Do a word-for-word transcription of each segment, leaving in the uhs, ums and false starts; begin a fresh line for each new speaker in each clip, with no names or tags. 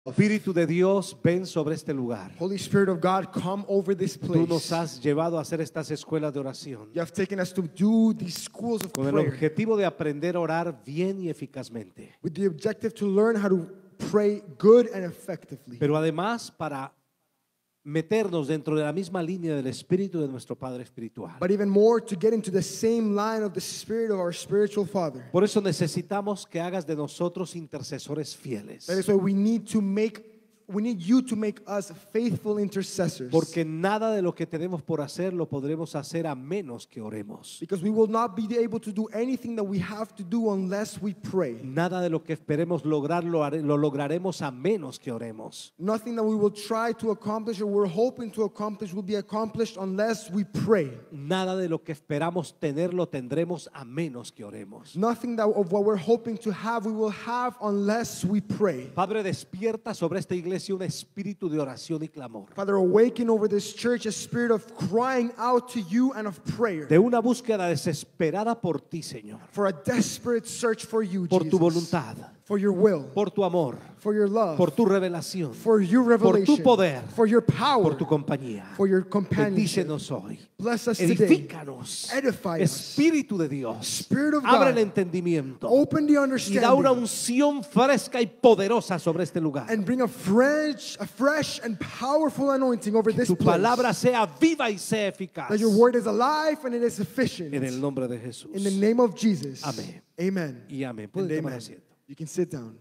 Espíritu de Dios, ven sobre este lugar.
Holy Spirit of God, come over this place.
Tú nos has llevado a hacer estas escuelas de oración
You have taken us to do these schools of
con el
prayer
objetivo de aprender a orar bien y eficazmente,
with the objective to learn how to pray good and effectively.
pero además para meternos dentro de la misma línea del Espíritu de nuestro Padre Espiritual.
But even more, to get into the same line of the Spirit of our spiritual Father.
Por eso necesitamos que hagas de nosotros intercesores fieles,
That is why we need to make We need you to make us faithful intercessors.
porque nada de lo que tenemos por hacer lo podremos hacer a menos que oremos.
Because we will not be able to do anything that we have to do unless we pray.
Nada de lo que esperemos lograr lo, hare- lo lograremos a menos que oremos.
Nothing that we will try to accomplish or we're hoping to accomplish will be accomplished unless we pray.
Nada de lo que esperamos tener lo tendremos a menos que oremos.
Nothing that of what we're hoping to have we will have unless we pray.
Padre, despierta sobre esta iglesia un espíritu de oración y clamor,
Father, awaken over this church a spirit of crying out to you and of prayer.
de una búsqueda desesperada por ti, Señor,
For a desperate search for you,
por tu
Jesus.
voluntad,
For your will.
por tu amor,
For your love.
por tu revelación,
For your
por
revelation.
tu poder,
For your power.
por tu compañía.
For your companionship.
Bendícenos hoy.
Bless us today.
Edifícanos.
Edify us.
Espíritu de Dios,
Spirit of
abre el
God.
entendimiento
Open the
y da una
understanding.
unción fresca y poderosa sobre este lugar.
And bring a fresh, a fresh and powerful anointing over this
Tu
place.
palabra sea viva y sea eficaz.
That your word is alive and it is sufficient.
En el nombre de Jesús.
In the name of Jesus.
Amén.
Amen.
Y amén.
And
Pueden tomar
amen.
asiento.
You can sit down.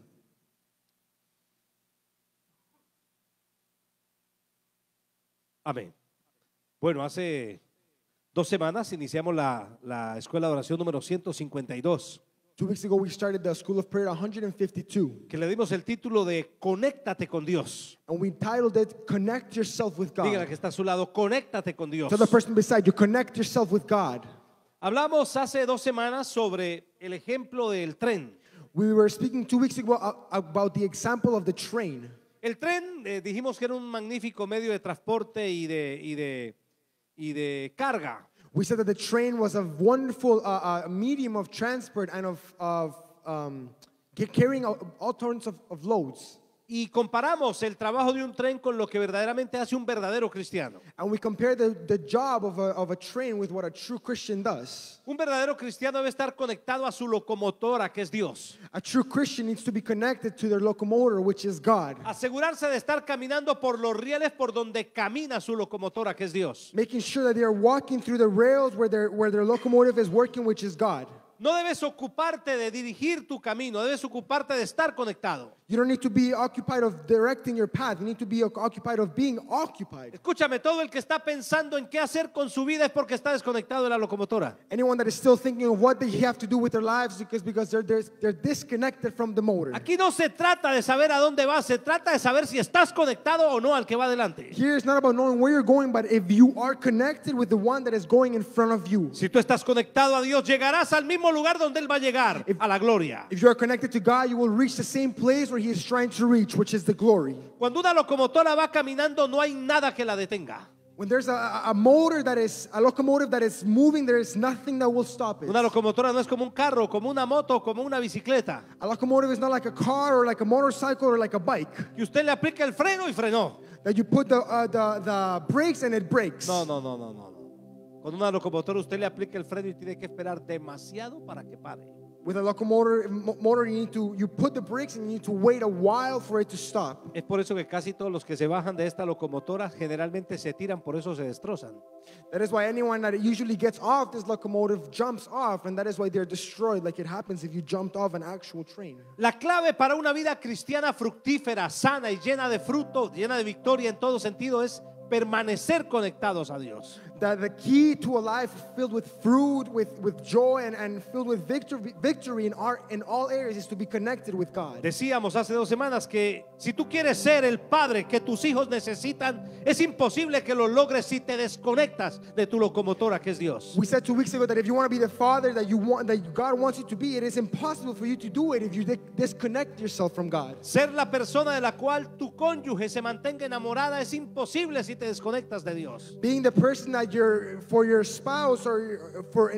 Amén. Bueno, hace dos semanas iniciamos la, la escuela de oración número ciento cincuenta y dos,
Two weeks ago, we started the School of Prayer one hundred fifty-two.
que le dimos el título de Conéctate con Dios.
And we titled it, Connect Yourself with
Dígale
God.
que está a su lado, conéctate con Dios.
Tell the person beside you, connect yourself with God.
Hablamos hace dos semanas sobre el ejemplo del tren.
We were speaking two weeks ago a- about the example of the train.
El tren, eh, dijimos que era un magnífico medio de transporte y de, y de, y de carga.
We said that the train was a wonderful uh, uh, medium of transport and of, of um, ca- carrying all, all sorts of, of loads.
Y comparamos el trabajo de un tren con lo que verdaderamente hace un verdadero cristiano.
And we compare the, the job of a, of a train with what a true Christian does.
Un verdadero cristiano debe estar conectado a su locomotora, que es Dios.
A true Christian needs to be connected to their locomotor, which is God.
Asegurarse de estar caminando por los rieles por donde camina su locomotora, que es Dios.
Making sure that they are walking through the rails where their, where their locomotive is working, which is God.
No debes ocuparte de dirigir tu camino, debes ocuparte de estar conectado.
You don't need to be occupied of directing your path. You need to be occupied of being occupied.
Escúchame, todo el que está pensando en qué hacer con su vida es porque está desconectado de la locomotora.
Anyone that is still thinking of what they have to do with their lives because, because they're, they're, they're disconnected from the motor.
Aquí no se trata de saber a dónde vas, se trata de saber si estás conectado o no al que va adelante.
Here it's not about knowing where you're going, but if you are connected with the one that is going in front of you.
Si tú estás conectado a Dios, llegarás al mismo lugar donde Él va a llegar, a la gloria.
If you are connected to God, you will reach the same place where He is trying to reach, which is the glory.
Cuando una locomotora va caminando, no hay nada que la detenga.
When there's a, a motor that is, a locomotive that is moving, there is nothing that will stop it.
Una locomotora no es como un carro, como una moto, como una bicicleta,
A locomotive is not like a car or like a motorcycle or like a bike.
que usted le aplica el freno y frenó.
That you put the, uh, the, the brakes and it breaks.
No, no, no, no, no. Con una locomotora usted le aplica el freno y tiene que esperar demasiado para que pare.
With a locomotor, mo- motor, you need to you put the brakes and you need to wait a while for it to stop.
Es por eso que casi todos los que se bajan de esta locomotora generalmente se tiran, por eso se destrozan.
That is why anyone that usually gets off this locomotive jumps off, and that is why they're destroyed, like it happens if you jumped off an actual train.
La clave para una vida cristiana fructífera, sana y llena de fruto, llena de victoria en todo sentido es permanecer conectados a Dios.
That the key to a life filled with fruit, with, with joy, and, and filled with victory, victory in, our, in all areas is to be connected with God.
Decíamos hace dos semanas que si tú quieres ser el padre que tus hijos necesitan, es imposible que lo logres si te desconectas de tu locomotora, que es Dios.
We said two weeks ago that if you want to be the father that you want, that God wants you to be, it is impossible for you to do it if you di- disconnect yourself from God.
Ser la persona de la cual tu cónyuge se mantenga enamorada es imposible si te desconectas de Dios.
Being the person that you're for your spouse or for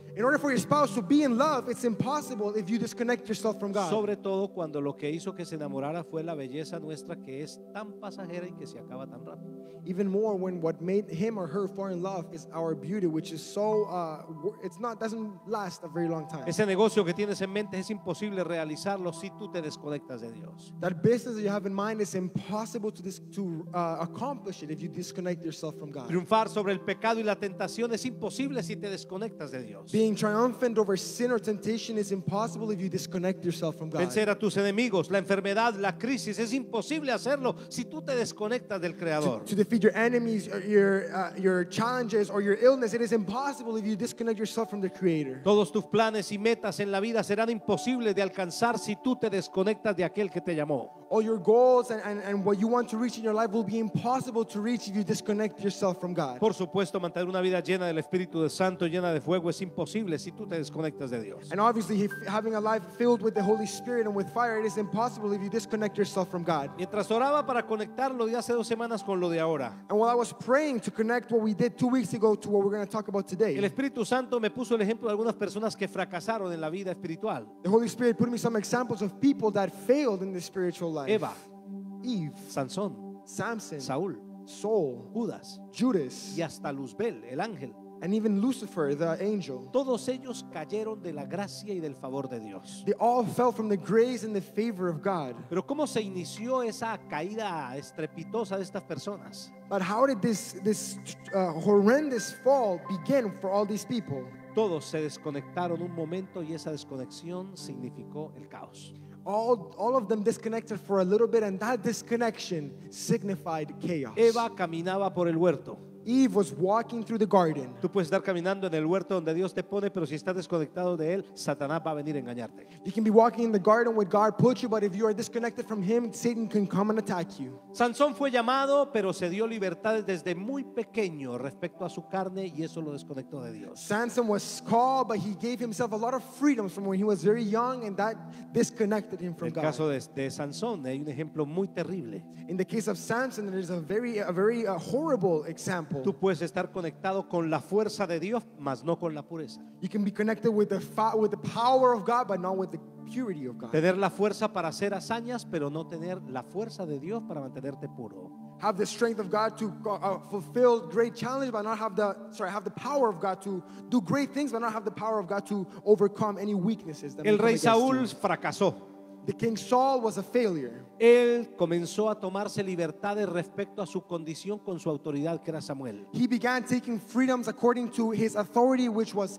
In order for your spouse to be in love, it's impossible if you disconnect yourself from God.
Sobre todo cuando lo que hizo que se enamorara fue la belleza nuestra, que es tan pasajera y que se acaba tan rápido.
Even more when what made him or her fall in love is our beauty, which is so uh, wor- it's not doesn't last a very long time.
Ese negocio que tienes en mente es imposible realizarlo si tú te desconectas de Dios.
That business that you have in mind is impossible to dis- to uh, accomplish it if you disconnect yourself from God.
Triunfar sobre el pecado y la tentación es imposible si te desconectas de Dios.
Being triumphant over sin or temptation is impossible if you disconnect yourself from God.
Vencer a tus enemigos, la enfermedad, la crisis, es imposible hacerlo si tú te desconectas del Creador.
To defeat your enemies, or your uh, your challenges, or your illness, it is impossible if you disconnect yourself from the Creator.
Todos tus planes y metas en la vida serán imposibles de alcanzar si tú te desconectas de aquel que te llamó.
All your goals and, and, and what you want to reach in your life will be impossible to reach if you disconnect yourself from God.
Por supuesto, mantener una vida llena del Espíritu Santo, llena de fuego, es imposible si tú te desconectas de Dios.
And obviously, if having a life filled with the Holy Spirit and with fire, it is impossible if you disconnect yourself from God.
Mientras oraba para conectar lo de hace dos semanas con lo de ahora,
And while I was praying to connect what we did two weeks ago to what we're going to talk about
el
today,
Espíritu Santo me puso el ejemplo de algunas personas que fracasaron en la vida espiritual.
the Holy Spirit put me some examples of people that failed in the spiritual life.
Eva,
Eve,
Sansón,
Samson,
Saúl,
Saul,
Judas
Judas,
y hasta Luzbel, el ángel.
and even Lucifer, the angel.
Todos ellos cayeron de la gracia y del favor de Dios.
They all fell from the grace and the favor of God.
Pero ¿cómo se inició esa caída estrepitosa de estas personas?
But how did this, this uh, horrendous fall begin for all these people?
Todos se desconectaron un momento y esa desconexión significó el caos.
All, all of them disconnected for a little bit, and that disconnection signified chaos.
Eva caminaba por el huerto.
Eve was walking through the garden.
Tú puedes estar caminando en el huerto donde Dios te pone, pero si estás desconectado de Él, Satanás va a venir a engañarte.
You can be walking in the garden where God put you, but if you are disconnected from Him, Satan can come and attack you.
Sansón fue llamado, pero se dio libertades desde muy pequeño respecto a su carne y eso lo desconectó de Dios.
Samson was called, but he gave himself a lot of freedoms from when he was very young, and that disconnected him
En
from
el
God.
caso de, de Sansón hay un ejemplo muy terrible.
In the case of Samson, there is a very, a very uh, horrible example.
Tú puedes estar conectado con la fuerza de Dios, mas no con la pureza.
You can be connected with the fa- with the power of God, but not with the purity of God.
Tener la fuerza para hacer hazañas, pero no tener la fuerza de Dios para mantenerte puro.
Have the strength of God to uh, fulfill great challenge, but not have the sorry, have the power of God to do great things, but not have the power of God to overcome any weaknesses that may
El
come
rey
against
Saúl
you.
fracasó.
The king Saul was a failure.
Él comenzó a tomarse libertades respecto a su condición con su autoridad, que era Samuel.
He began taking freedoms according to his authority, which was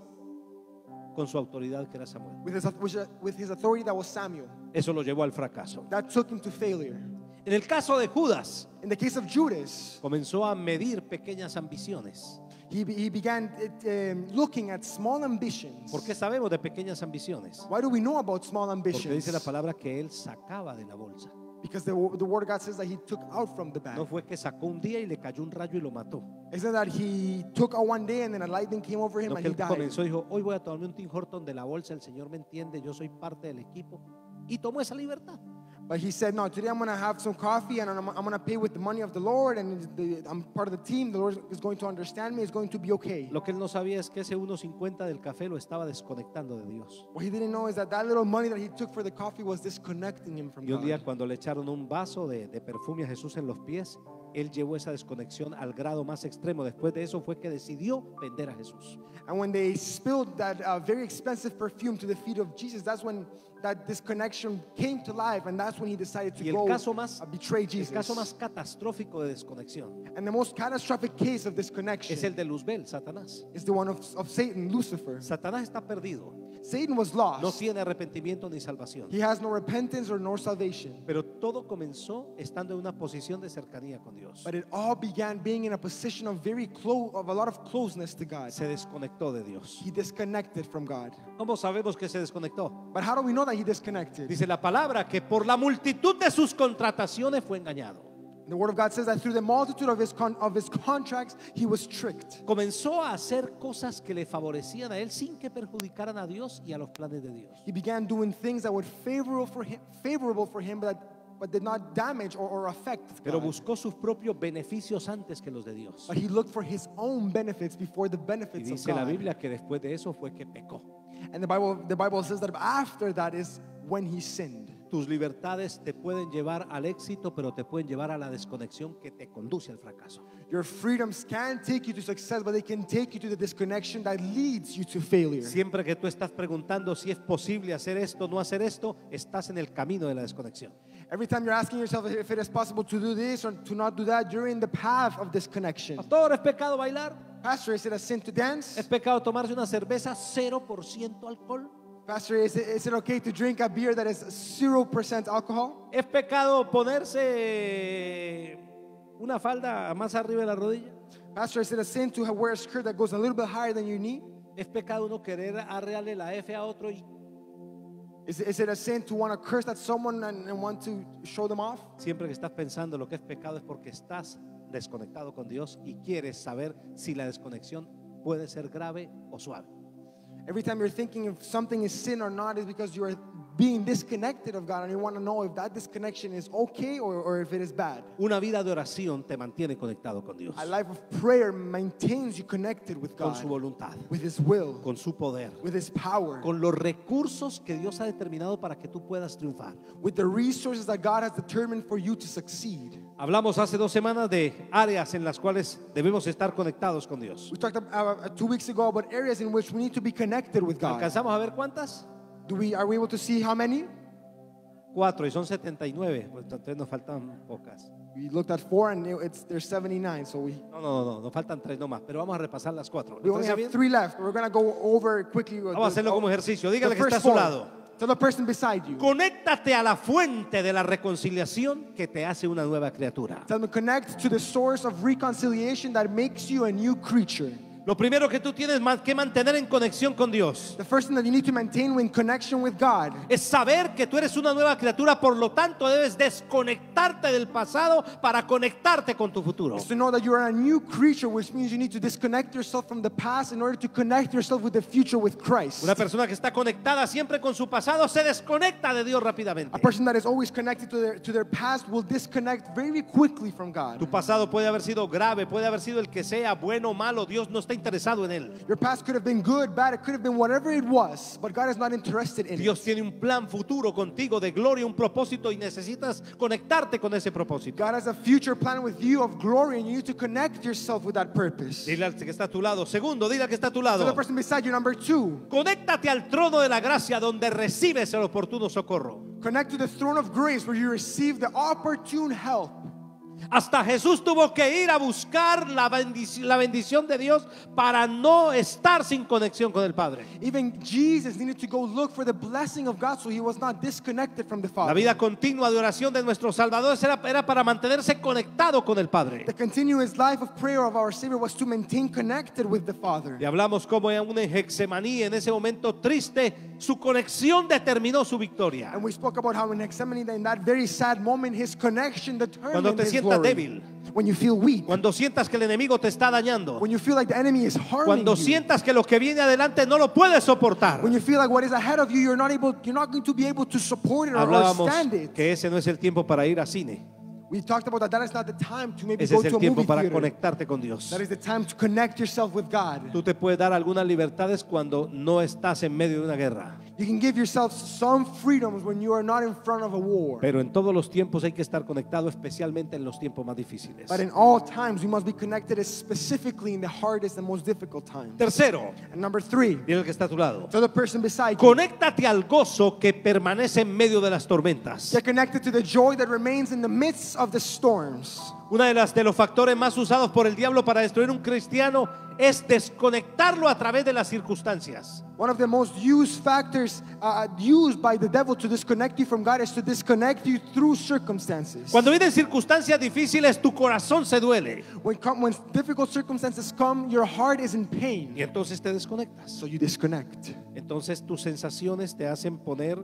Con su autoridad, que era Samuel.
with his, which, uh, with his authority that was Samuel.
Eso lo llevó al fracaso.
That took him to failure.
En el caso de Judas,
In the case of Judas,
comenzó a medir pequeñas ambiciones.
he, be- he began uh, um, looking at small ambitions.
¿Por qué sabemos de pequeñas ambiciones?
Why do we know about small
Porque
ambitions?
dice la palabra que él sacaba de la bolsa.
Because the, the word of God says that he took out from the bag.
No fue que sacó un día y le cayó un rayo y lo mató.
It's not that he took out one day and then a lightning came over him
No,
and
que
he
él
died.
comenzó y dijo, hoy voy a tomarme un Tim Horton de la bolsa, el Señor me entiende, yo soy parte del equipo. Y tomó esa libertad.
But he said, no, today I'm going to have some coffee and I'm, I'm going to pay with the money of the Lord and the, I'm part of the team. The Lord is going to understand me. It's going to be okay.
Lo que él no sabía es que ese uno cincuenta del café lo estaba desconectando de Dios.
What he didn't know is that that little money that he took for the coffee was disconnecting him from
Y un día
God.
cuando le echaron un vaso de, de perfume a Jesús en los pies, él llevó esa desconexión al grado más extremo. Después de eso fue que decidió vender a Jesús.
And when they spilled that uh, very expensive perfume to the feet of Jesus, that's when that disconnection came to life, and that's when he decided to
Y el
go
caso más,
uh, betray
el
Jesus.
caso más catastrófico de desconexión
And the most catastrophic case of
es
disconnection
el de Luzbel, Satanás.
is the one of, of Satan, Lucifer.
Satanás está perdido.
Satan was
No
lost.
tiene arrepentimiento ni salvación.
He has no repentance or no salvation.
Pero todo comenzó estando en una posición de cercanía con Dios.
But it all began being in a position of very close, of a lot of closeness to God.
Se desconectó de Dios.
He disconnected from God.
¿Cómo sabemos que se desconectó?
But how do we know that he disconnected?
Dice la palabra que por la multitud de sus contrataciones fue engañado.
The Word of God says that through the multitude of his con- of his contracts, he was tricked.
Comenzó a hacer cosas que le favorecían a él sin que perjudicaran a Dios y a los planes de Dios.
He began doing things that were favorable for him, favorable for him, but but did not damage or, or affect
Pero
God.
buscó sus propios beneficios antes que los de Dios.
But he looked for his own benefits before the
Y
benefits of
dice la
God.
Biblia que después de eso fue que pecó.
And the Bible, the Bible says that after that is when he sinned.
Tus libertades te pueden llevar al éxito, pero te pueden llevar a la desconexión que te conduce al fracaso.
Your freedoms can take you to success, but they can take you to the disconnection that leads you to failure.
Siempre que tú estás preguntando si es posible hacer esto o no hacer esto, estás en el camino de la desconexión.
Every time you're asking yourself if it is possible to do this or to not do that, you're in the path of disconnection.
Pastor, ¿es pecado bailar?
Pastor, is it a sin to dance?
¿Es pecado tomarse una cerveza cero por ciento alcohol?
Pastor, is it, is it okay to drink a beer that is zero percent alcohol?
¿Es pecado ponerse una falda más arriba de la rodilla?
Pastor, is it a sin to have- wear a skirt that goes a little bit higher than your knee?
¿Es pecado uno querer arrearle la F a otro? Y
Is it, is it a sin to want to curse at someone and, and want to show them off?
siempre que estás pensando lo que es pecado es porque estás desconectado con Dios y quieres saber si la desconexión puede ser grave o suave.
Every time you're thinking if something is sin or not is because you are being disconnected of God and you want to know if that disconnection is okay or, or if it is bad.
Una vida de oración te mantiene conectado con Dios,
A life of prayer maintains you connected with
con su
God,
voluntad,
with His will,
con su poder,
with His power,
con los recursos que Dios ha determinado para que tú puedas triunfar.
with the resources that God has determined for you to succeed.
Hablamos hace dos semanas de áreas en las cuales debemos estar conectados con Dios.
We talked about, uh, two weeks ago about areas in which we need to be connected with God.
¿Alcanzamos a ver cuántas?
Do we, are we able to see how many?
Cuatro, y son setenta y nueve. Pues entonces nos faltan pocas.
We looked at four and it's, there's seventy-nine, so we,
No, no, no, no, nos faltan tres nomás, pero vamos a repasar las cuatro.
we only
¿Les parece
have
bien?
three left. We're going to go over quickly.
Vamos a hacerlo como ejercicio. Dígale
the
que está a
first
su
four.
lado.
Tell the person beside you.
Conéctate a la fuente de la reconciliación que te hace una nueva criatura.
Tell them connect to the source of reconciliation that makes you a new creature.
Lo primero que tú tienes ma- que mantener en conexión con Dios
The first thing that you need to maintain in connection with God
es saber que tú eres una nueva criatura, por lo tanto debes desconectarte del pasado para conectarte con tu futuro.
is to know that you are a new creature, which means you need to disconnect yourself from the past in order to connect yourself with the future with Christ.
Una persona que está conectada siempre con su pasado se desconecta de Dios rápidamente.
A person that is always connected to their, to their past will disconnect very quickly from God.
Tu pasado puede haber sido grave, puede haber sido el que sea, bueno o malo, Dios no está interesado en él.
Your past could have been good, bad, it could have been whatever it was, but God is not interested in
Dios
it.
tiene un plan futuro contigo de gloria, un propósito, y necesitas conectarte con ese propósito.
God has a future plan with you of glory, and you need to connect yourself with that purpose.
Dile al que está a tu lado. Segundo, dile al que está a tu
So
lado.
the person beside you, number two,
Conéctate al trono de la gracia donde recibes el oportuno socorro.
connect to the throne of grace where you receive the opportune help.
Hasta Jesús tuvo que ir a buscar la bendición, la bendición de Dios para no estar sin conexión con el Padre.
Even Jesus needed to go look for the blessing of God so he was not disconnected from the
La
Father.
vida continua de oración de nuestro Salvador era, era para mantenerse conectado con el Padre.
The continuous life of prayer of our Savior was to maintain connected with the Father.
Y hablamos como aún en Getsemaní, en ese momento triste, su conexión determinó su victoria.
And we spoke about how in Gethsemane, in that very sad moment, his connection
Cuando
determined
te
his
sientas
glory.
débil,
When you feel weak,
cuando sientas que el enemigo te está dañando,
when you feel like the enemy is harming
cuando
you,
sientas que lo que viene adelante no lo puedes soportar.
when you feel like what is ahead of you, you're not able, you're not going to be able to support it or, or
Hablábamos
stand it.
que ese no es el tiempo para ir a cine.
We talked about that. That is not the time to maybe
Ese
go
es
to
el
a
tiempo
movie
para
theater.
conectarte con Dios.
That is the time to connect yourself with God.
Tú te puedes dar algunas libertades cuando no estás en medio de una guerra,
You can give yourself some freedoms when you are not in front of a war.
pero en todos los tiempos hay que estar conectado, especialmente en los tiempos más difíciles.
But in all times, we must be connected specifically in the hardest and most difficult times.
Tercero,
And number three,
dile al que está a tu lado,
to the person beside you,
conéctate al gozo que permanece en medio de las tormentas.
get connected to the joy that remains in the midst of the storms.
Una de las de los factores más usados por el diablo para destruir un cristiano es desconectarlo a través de las circunstancias.
One of the most used factors uh, used by the devil to disconnect you from God is to disconnect you through circumstances.
Cuando vienen circunstancias difíciles, tu corazón se duele
When, come, when difficult circumstances come, your heart is in pain.
y entonces te desconectas.
So you disconnect.
Entonces tus sensaciones te hacen poner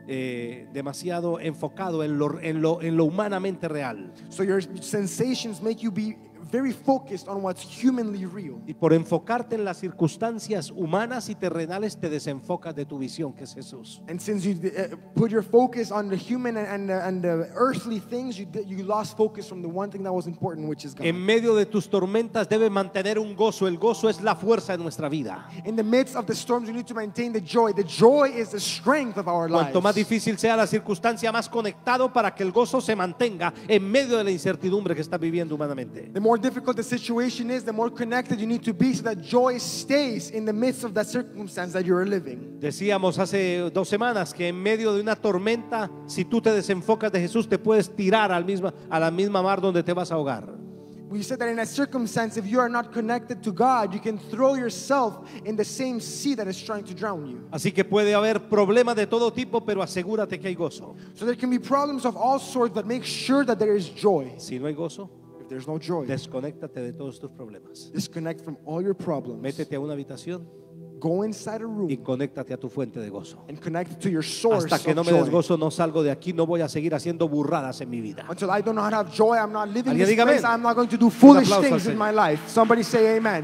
eh, demasiado enfocado en lo, en, lo, en lo humanamente real.
So your sensations make you be very focused on what's humanly real.
Y por enfocarte en las circunstancias humanas y terrenales te desenfocas de tu visión, que es Jesús.
And since you uh, put your focus on the human and, and, uh, and the earthly things, you, you lost focus from the one thing that was important, which is God.
En medio de tus tormentas debes mantener un gozo. El gozo es la fuerza de nuestra vida.
In the midst of the storms, you need to maintain the joy. The joy is the strength of our lives.
Cuanto más difícil sea la circunstancia, más conectado para que el gozo se mantenga en medio de la incertidumbre que estás viviendo humanamente.
The more difficult the situation is, the more connected you need to be so that joy stays in the midst of that circumstance that you are living.
Decíamos hace dos semanas que en medio de una tormenta, si tú te desenfocas de Jesús, te puedes tirar al misma, a la misma mar donde te vas a ahogar.
We said that in a circumstance, if you are not connected to God, you can throw yourself in the same sea that is trying to drown you.
Así que puede haber problemas de todo tipo, pero asegúrate que hay gozo.
So there can be problems of all sorts, but make sure that there is joy.
Si no hay gozo,
If there's no joy,
desconéctate de todos tus problemas.
disconnect from all your problems.
Métete a una habitación
Go inside a room
y conéctate a tu fuente de gozo.
and connect to your source
Hasta que no
of
me des
joy.
gozo, no salgo de aquí, no voy a seguir haciendo burradas en mi vida.
Until I do not have joy, I'm not living
Alguien
this
diga
place.
amén.
I'm not going to do foolish
aplauso al
things in
Señor.
my life. Somebody say amen.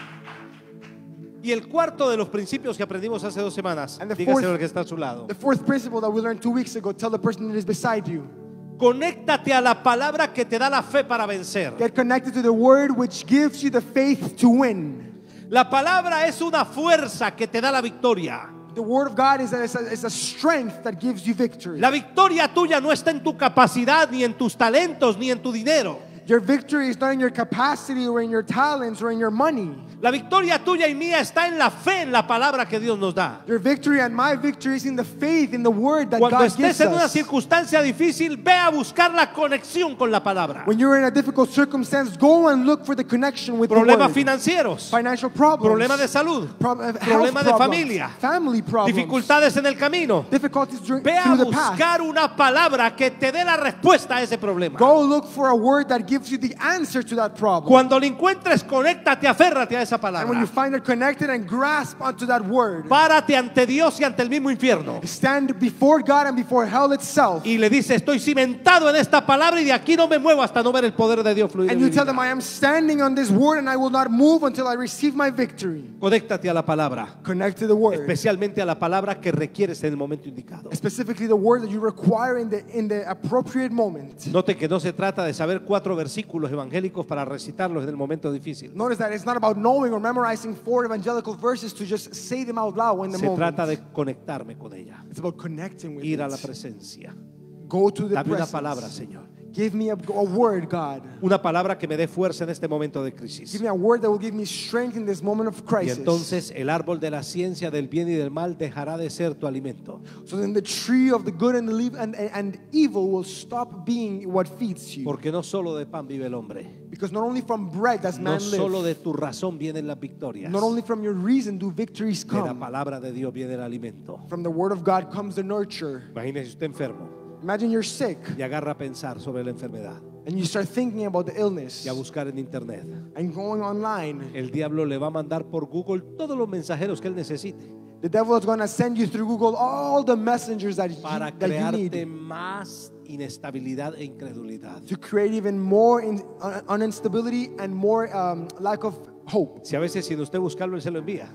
Y el cuarto de los principios que aprendimos hace dos semanas,
And the
dígaselo
fourth-
al que está a su lado.
The fourth principle that we learned two weeks ago, tell the person that is beside you.
Conéctate a la palabra que te da la fe para vencer.
Get connected to the word which gives you the faith to win.
La palabra es una fuerza que te da la victoria.
The word of God is a, is a, is a strength that gives you victory.
La victoria tuya no está en tu capacidad, ni en tus talentos, ni en tu dinero.
Your victory is not in your capacity or in your talents or in your money.
La victoria tuya y mía está en la fe en la palabra que Dios nos da.
Your victory and my victory is in the faith in the word that
Cuando
God
estés
gives
en una
us.
circunstancia difícil, ve a buscar la conexión con la palabra.
When you're in a difficult circumstance, go and look for the connection with
Problemas
the word.
financieros,
Financial problems.
problemas de salud,
Prob- uh, health
problemas de
problems,
familia,
family problems,
dificultades en el camino.
difficulties during,
Ve a
through the path.
buscar una palabra que te dé la respuesta a ese problema.
Go look for a word that gives you the answer to that problem.
Cuando lo encuentres, conéctate, aférrate a esa
And when
palabra.
you find it connected and grasp onto that word,
Párate ante Dios y ante el mismo infierno.
stand before God and before hell itself.
Y le dice, estoy cimentado en esta palabra y de aquí no me muevo hasta no ver el poder de Dios fluir en
And
mi
you tell
vida.
them, I am standing on this word and I will not move until I receive my victory.
Conéctate a la palabra,
Connect to the word.
especialmente a la palabra que requieres en el momento indicado.
Specifically the word that you require in the, in the appropriate moment.
Note que no se trata de saber cuatro versículos evangélicos para recitarlos en el momento difícil.
Notice that it's not about knowing or memorizing four evangelical verses to just say them out loud in the
Se
moment.
trata de conectarme con ella,
It's about connecting with
ir a la
it.
presencia.
Go to the
Dame una
presence.
palabra, Señor.
Give me a, a word, God.
Una palabra que me dé fuerza en este momento de crisis.
Give me a word that will give me strength in this moment of
Y
crisis.
entonces el árbol de la ciencia del bien y del mal dejará de ser tu alimento.
So then the tree of the good and the leave and, and, and evil will stop being what feeds you.
Porque no solo de pan vive el hombre,
Because not only from bread does
no
man
solo
live,
de tu razón vienen las victorias,
not only from your reason do victories
de la
come.
palabra de Dios viene el alimento.
From the word of God comes the nurture.
Imagínese usted enfermo
Imagine you're sick
y agarra a pensar sobre la enfermedad
and you start thinking about the illness
y a buscar en internet.
and going online.
El diablo le va a mandar por Google todos los mensajeros que él necesite
The devil is going to send you through Google all the messengers that you,
para
that you
crearte
need
más inestabilidad e incredulidad.
to create even more in, un, uninstability and more um, lack of hope.
Si a veces sin usted buscarlo él se lo envía.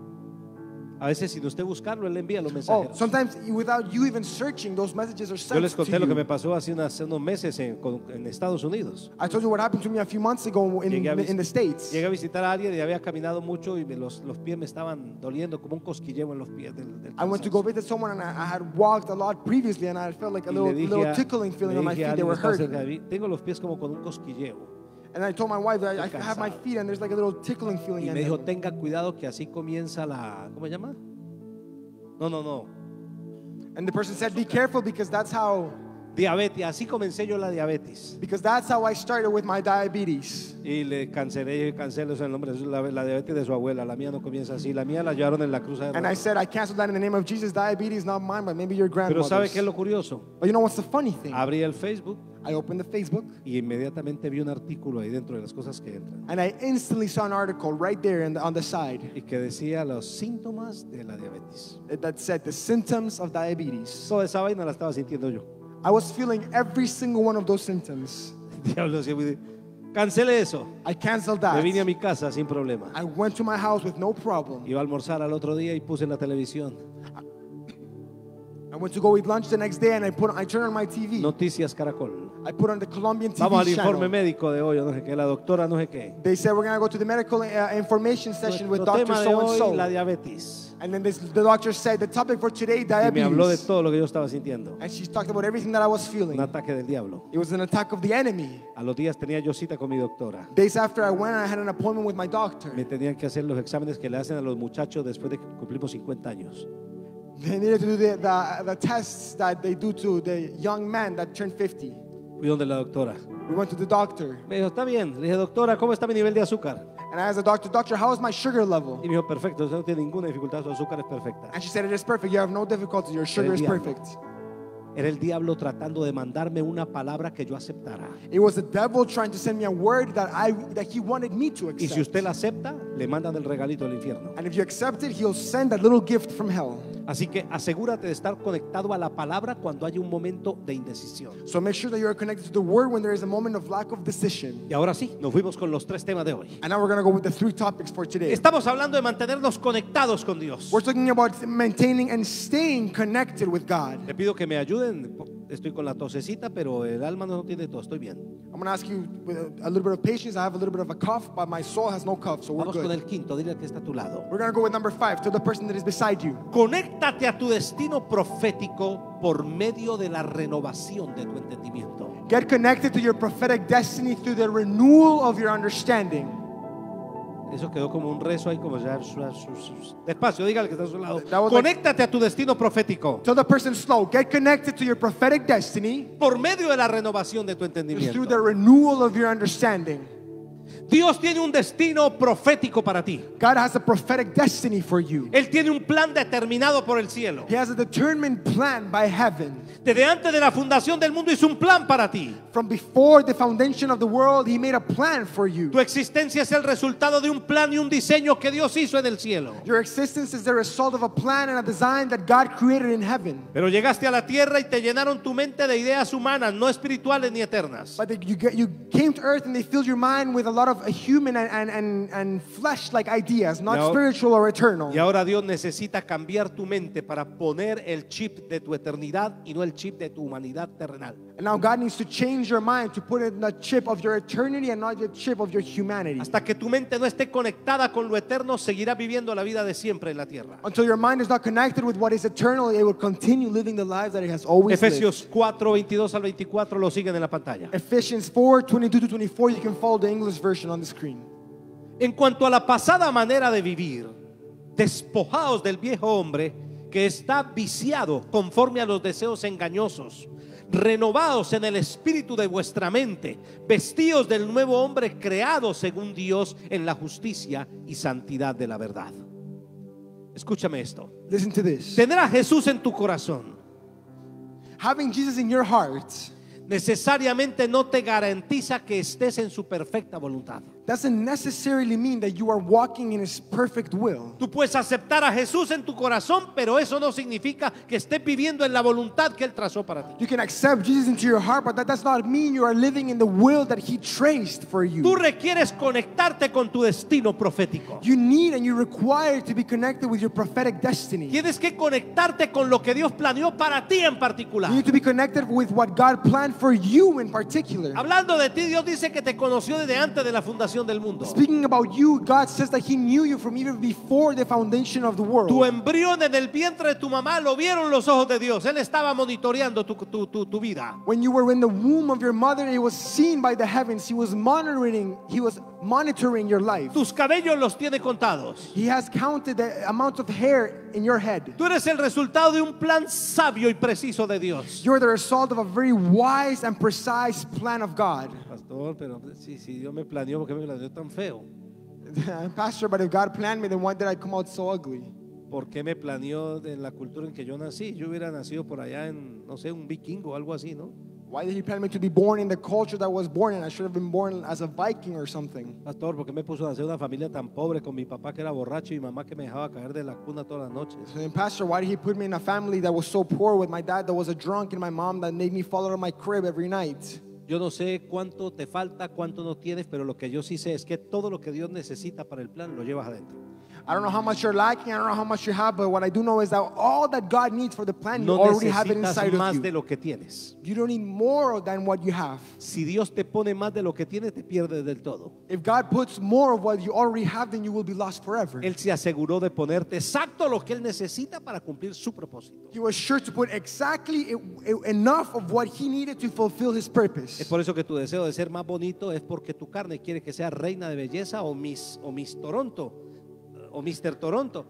A veces sin usted buscarlo él le envía los
Oh,
mensajeros.
sometimes without you even searching, those messages are
Yo
sent
les
to
conté lo que
you.
me pasó hace unas- unos meses en, con- en Estados Unidos.
I told you what happened to me a few months ago in,
Llegué a, vis-
in the States.
llegué a visitar a alguien y había caminado mucho y me- los, los pies me estaban doliendo como un cosquilleo en los pies del, del
I went to
cansancio.
go visit someone and I, I had walked a lot previously and I felt like a
Y
little,
le dije
little
a-
tickling feeling
le
on my
dije a
feet. They
alguien
were
que estaba
hurting.
cerca de mí, tengo los pies como con un cosquilleo.
And I told my wife that I,
Estoy
I have my
cansado.
feet and there's like a little tickling feeling
Y
in
me dijo,
them.
tenga cuidado que así comienza la, ¿cómo se llama? No, no, no.
And the person said, be careful because that's how
Diabetes, así comencé yo la diabetes.
because that's how I started with my diabetes.
Y le cancelé, cancelo ese nombre, es la, la diabetes de su abuela, la mía no comienza así, la mía la llevaron en la cruz de
And I said, I canceled that in the name of Jesus. Diabetes, not mine, but maybe your
Pero ¿sabe
grandmother's.
qué es lo curioso?
But you know what's the funny thing?
Abrí el Facebook
I opened the Facebook
y inmediatamente vi un artículo ahí dentro de las cosas que entran
and I instantly saw an article right there in the, on the side
y que decía los síntomas de la diabetes.
that said the symptoms of diabetes.
Toda esa vaina la estaba sintiendo yo.
I was feeling every single one of those symptoms.
El diablo decía, Cancelé eso.
I canceled
Me
that.
vine a mi casa sin problema.
I went to my house with no problem.
Iba a almorzar al otro día y puse la televisión.
I went to go eat lunch the next day and I put I turned on my T V.
Noticias Caracol.
I put on the Colombian T V
Vamos al
channel.
informe médico de hoy, no sé qué, la doctora no sé qué.
They said we're going to go to the medical uh, information session with
Nuestro
Doctor
tema de
so and
hoy,
so.
la diabetes.
And then this, the doctor said the topic for today,
Y me habló de
diabetes.
todo lo que yo estaba sintiendo.
And she talked about everything that I was
Un
feeling.
ataque del diablo.
It was an attack of the enemy.
A los días tenía yo cita con mi doctora.
Days after I went, I had an appointment with my doctor.
Me tenían que hacer los exámenes que le hacen a los muchachos después de que cumplimos cincuenta años.
They needed to do the, the, the tests that they do to the young man that turned fifty.
Fui donde la doctora.
We went to the doctor.
Me dijo, está bien. Le dije, doctora, ¿cómo está mi nivel de azúcar?
And I asked the doctor, doctor, how is my sugar level?
Y me dijo, perfecto, usted no tiene ninguna dificultad, su azúcar es perfecta.
And she said, it is perfect. You have no difficulty. Your sugar is
diablo.
perfect.
Era el diablo tratando de mandarme una palabra que yo aceptara.
It was the devil trying to send me a word that I that he wanted me to
Y si
accept.
usted la acepta, le mandan el regalito del infierno.
And if you accept it, he'll send a little gift from hell.
Así que asegúrate de estar conectado a la palabra cuando haya un momento de indecisión.
So make sure that you are connected to the word when there is a moment of lack of decision.
Y ahora sí, nos fuimos con los tres temas de hoy.
And now we're going to go with the three topics for today.
Estamos hablando de mantenernos conectados con Dios.
We're talking about maintaining and staying connected with God.
Le pido que me ayuden. Estoy con la tosecita, pero el alma no tiene tos. Estoy bien.
I'm going to ask you with a, a little bit of patience. I have a little bit of a cough, but my soul has no cough, so we're
Vamos con
good.
el quinto. Dile al que está a tu lado.
We're going to go with number five, to the person that is beside you.
Conéctate a tu destino profético por medio de la renovación de tu entendimiento.
Get connected to your prophetic destiny through the renewal of your understanding.
Eso quedó como un rezo ahí, como ya. Despacio, dígale que está a su lado.
That was like-
Conéctate a tu destino profético
Tell the person slow. Get connected to your prophetic destiny
por medio de la renovación de tu
through the
entendimiento.
renewal of your understanding.
Dios tiene un destino profético para ti.
God has a prophetic destiny for you.
Él tiene un plan determinado por el cielo.
He has a determined plan by heaven.
Desde antes de la fundación del mundo hizo un plan para ti.
From before the foundation of the world, He made a plan for you.
Tu existencia es el resultado de un plan y un diseño que Dios hizo en el cielo.
Your existence is the result of a plan and a design that God created in heaven.
Pero llegaste a la tierra y te llenaron tu mente de ideas humanas, no espirituales ni eternas.
But you, get, you came to earth and they filled your mind with a lot of human and, and, and, and flesh-like ideas, not
Y ahora-
spiritual or eternal.
Y ahora Dios necesita cambiar tu mente para poner el chip de tu eternidad y no el chip de tu humanidad terrenal.
And now God needs to change your mind to put in the chip of your eternity and not the chip of your humanity.
Hasta que tu mente no esté conectada con lo eterno, seguirás viviendo la vida de siempre en la tierra.
Until your mind is not connected with what is eternal, it will continue living the lives that it has always lived.
Efesios cuatro, veintidós al veinticuatro lo siguen en la pantalla.
Ephesians four, twenty-two to twenty-four, you can follow the English version on the screen.
En cuanto a la pasada manera de vivir, despojaos del viejo hombre que está viciado conforme a los deseos engañosos. Renovaos en el espíritu de vuestra mente, vestíos del nuevo hombre creado según Dios en la justicia y santidad de la verdad. Escúchame esto.
Listen to this.
Tener a Jesús en tu corazón
Having Jesus in your heart
necesariamente no te garantiza que estés en su perfecta voluntad.
doesn't necessarily mean that you are walking in His perfect will.
Tú puedes aceptar a Jesús en tu corazón, pero eso no significa que estés viviendo en la voluntad que Él trazó para ti.
You can accept Jesus into your heart, but that does not mean you are living in the will that He traced for you.
Tú requieres conectarte con tu destino profético.
You need and you require to be connected with your prophetic destiny.
Tienes que conectarte con lo que Dios planeó para ti en particular.
You need to be connected with what God planned for you in particular.
Hablando de ti, Dios dice que te conoció desde antes de la fundación del mundo.
Speaking about you, God says that He knew you from even before the foundation of the world.
Tu embrión en el vientre de tu mamá lo vieron los ojos de Dios. Él estaba monitoreando tu, tu, tu, tu vida.
When you were in the womb of your mother, it was seen by the heavens. He was monitoring, He was monitoring your life.
Tus cabellos los tiene contados.
He has counted the amount of hair in your head.
Tú eres el resultado de un plan sabio y preciso de Dios.
You're the result of a very wise and precise plan of God.
Pastor, pero si, si Dios me planeó, ¿por qué me planeó tan feo?
Pastor, but if God planned me, then why did I come out so ugly?
¿Por qué me planeó en la cultura en que yo nací? Yo hubiera nacido por allá en, no sé, un vikingo o algo así, ¿no?
Why did He plan me to be born in the culture that I was born in? I should have been born as a Viking or something.
Pastor, ¿por qué me puso a nacer una familia tan pobre con mi papá que era borracho y mi mamá que me dejaba caer de la cuna todas las noches?
And then, Pastor, why did He put me in a family that was so poor with my dad that was a drunk and my mom that made me fall out of my crib every night?
Yo no sé cuánto te falta, cuánto no tienes, pero lo que yo sí sé es que todo lo que Dios necesita para el plan lo llevas adentro.
I don't know how much you're lacking, I don't know how much you have, but what I do know is that all that God needs for the plan, you
No
already have it
necesitas
inside of
más
you.
de lo que tienes.
You don't need more than what you have.
Si Dios te pone más de lo que tienes, te pierdes del todo.
If God puts more of what you already have, then you will be lost forever.
Él se aseguró de ponerte exacto lo que Él necesita para cumplir su propósito.
He was sure to put exactly e- e- enough of what he needed to fulfill his
Es
purpose.
por eso que tu deseo de ser más bonito es porque tu carne quiere que sea reina de belleza o Miss, o Miss Toronto o mister Toronto.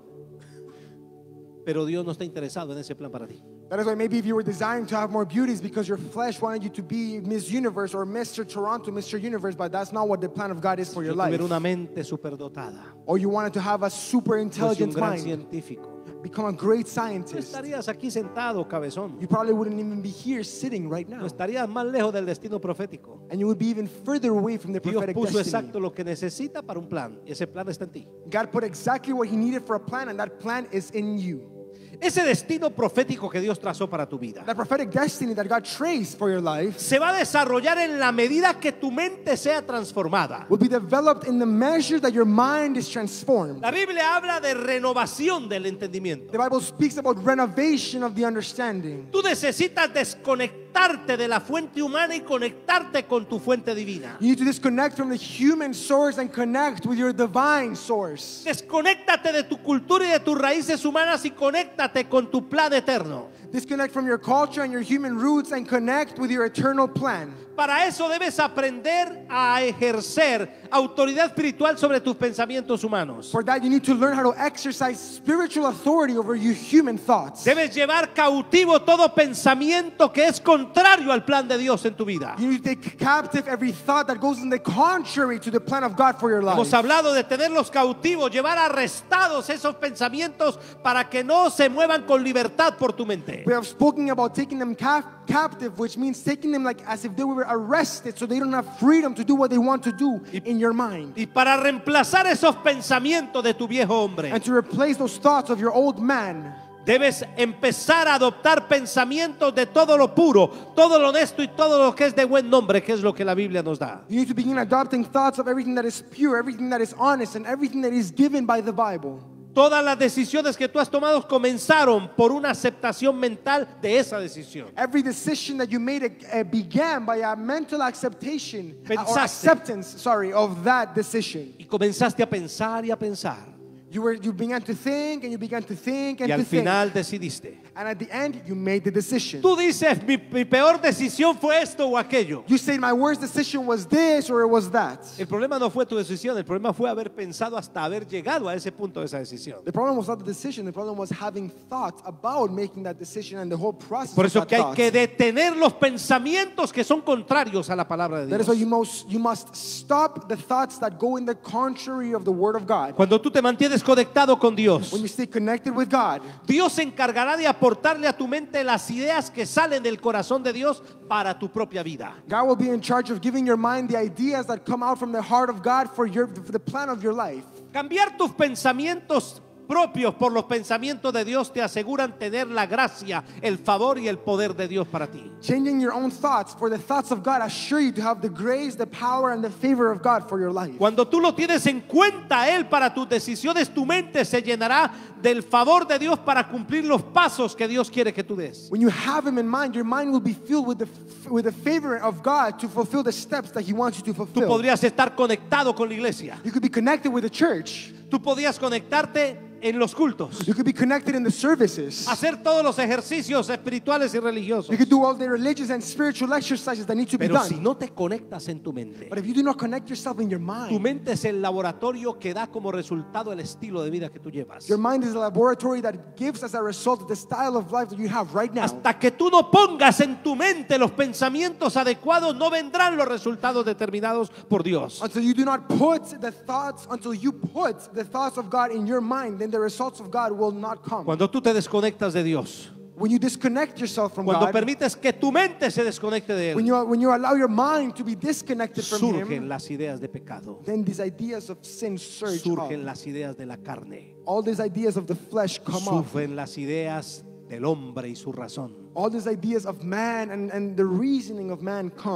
Pero Dios no está interesado en ese plan para ti.
That is why maybe if you were desiring to have more beauties because your flesh wanted you to be Miss Universe or mister Toronto, mister Universe, but that's not what the plan of God is for
Yo
your life.
tuviera una mente superdotada,
Or you wanted to have a super
fuese un
intelligent
gran
mind,
científico,
become a great
no
scientist.
estarías aquí sentado, cabezón.
You probably wouldn't even be here sitting right
No
now.
estarías más lejos del destino profético.
And you would be even further away from the
Dios
prophetic
puso
destiny.
exacto lo que necesita para un plan y ese plan está en ti.
God put exactly what he needed for a plan, and that plan is in you.
Ese destino profético que Dios trazó para tu vida
That prophetic destiny that God traced for your life
se va a desarrollar en la medida que tu mente sea transformada.
will be developed in the measure that your mind is transformed.
La Biblia habla de renovación del entendimiento.
The Bible speaks about renovation of the understanding.
Tú necesitas desconectarte de la fuente humana y conectarte con tu fuente divina.
You need to disconnect from the human source and connect with your divine source.
Desconéctate de tu cultura y de tus raíces humanas y conéctate con tu plan eterno.
Disconnect from your culture and your human roots and connect with your eternal plan.
Para eso debes aprender a ejercer autoridad espiritual sobre tus pensamientos humanos.
For that, you need to learn how to exercise spiritual authority over your human thoughts.
Debes llevar cautivo todo pensamiento que es contrario al plan de Dios en tu vida.
You need to take captive every thought that goes in the contrary to the plan of God for your life.
Hemos hablado de tenerlos cautivos, llevar arrestados esos pensamientos para que no se muevan con libertad por tu mente.
We have spoken about taking them cap- captive, which means taking them like as if they were arrested, so they don't have freedom to do what they want to do in your mind.
Y para reemplazar esos pensamientos de tu viejo hombre,
And to replace those thoughts of your old man,
debes empezar a adoptar pensamientos de todo lo puro, todo lo honesto y todo lo que es de buen nombre, que es lo que la Biblia nos da.
you need to begin adopting thoughts of everything that is pure, everything that is honest, and everything that is given by the Bible.
Todas las decisiones que tú has tomado comenzaron por una aceptación mental de esa decisión.
Every decision that you made uh, began by a mental acceptation uh, or
Pensaste.
acceptance, sorry, of that decision.
Y comenzaste a pensar y a pensar.
You were you began to think and you began to think and
Y
to
al
think,
final decidiste.
and at the end you made the decision.
Tú dices, mi, mi peor decisión fue esto o aquello.
You said my worst decision was this or it was that.
El problema no fue tu decisión, el problema fue haber pensado hasta haber llegado a ese punto de esa decisión.
The problem was not the decision. The problem was having thoughts about making that decision and the whole process.
Por
of
eso
that
que hay
thought.
que detener los pensamientos que son contrarios a la palabra de
That is why you
Dios.
must you must stop the thoughts that go in the contrary of the Word of God.
Cuando tú te mantienes conectado con Dios,
When you stay connected with God,
Dios se encargará de aportarle a tu mente las ideas que salen del corazón de Dios para tu propia vida.
God will be in charge of giving your mind the ideas that come out from the heart of God for your for the plan of your life.
Cambiar tus pensamientos propios por los pensamientos de Dios te aseguran tener la gracia, el favor y el poder de Dios para ti.
Changing your own thoughts for the thoughts of God assure you to have the grace, the power, and the favor of God for your life.
Cuando tú lo tienes en cuenta a Él para tus decisiones, tu mente se llenará del favor de Dios para cumplir los pasos que Dios quiere que tú des.
When you have Him in mind, your mind will be filled with the with the favor of God to fulfill the steps that He wants you to
Tú
fulfill.
podrías estar conectado con la iglesia.
You could be connected with the church.
Tú podías conectarte en los cultos,
You could be connected in the services.
hacer todos los ejercicios espirituales y religiosos.
You could do all the religious and spiritual exercises that need to be
Pero si
done.
no te conectas en tu mente,
But if you do not connect yourself in your
tu
mind,
mente es el laboratorio que da como resultado el estilo de vida que tú llevas.
your mind is a laboratory that gives as a result the style of life that you have right now.
Hasta que tú no pongas en tu mente los pensamientos adecuados, no vendrán los resultados determinados por Dios.
Until you do not put the thoughts, until you put the thoughts of God in your mind, then the results of God will not come.
Cuando tú te desconectas de Dios,
When you disconnect yourself from
cuando
God,
permites que tu mente se desconecte de
when
Él,
you, when you allow your mind to be disconnected from
surgen
Him,
las ideas de pecado,
then these ideas of sin surge
surgen
up.
las ideas de la carne,
All these ideas of the flesh come up.
surgen las ideas del hombre y su razón.
All these ideas of man and, and the reasoning of man come.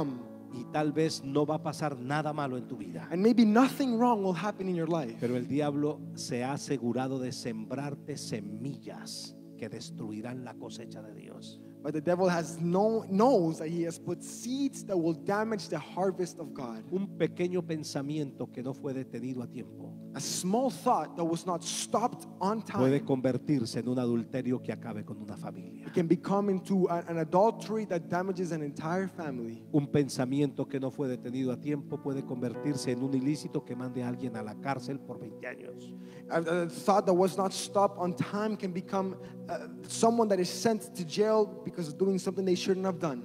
Y tal vez no va a pasar nada malo en tu vida.
And maybe nothing wrong will happen in your life.
Pero el diablo se ha asegurado de sembrarte semillas que destruirán la cosecha de Dios.
But the devil has no, knows that he has put seeds that will damage the harvest of God.
Un pequeño pensamiento que no fue detenido a tiempo
A small thought that was not stopped on
puede
time,
convertirse en un adulterio que acabe con una familia.
it can become into a- an adultery that damages an entire family.
Un pensamiento que no fue detenido a tiempo puede convertirse en un ilícito que mande a alguien a la cárcel por veinte años.
A, a thought that was not stopped on time can become uh, someone that is sent to jail because of doing something they shouldn't have done.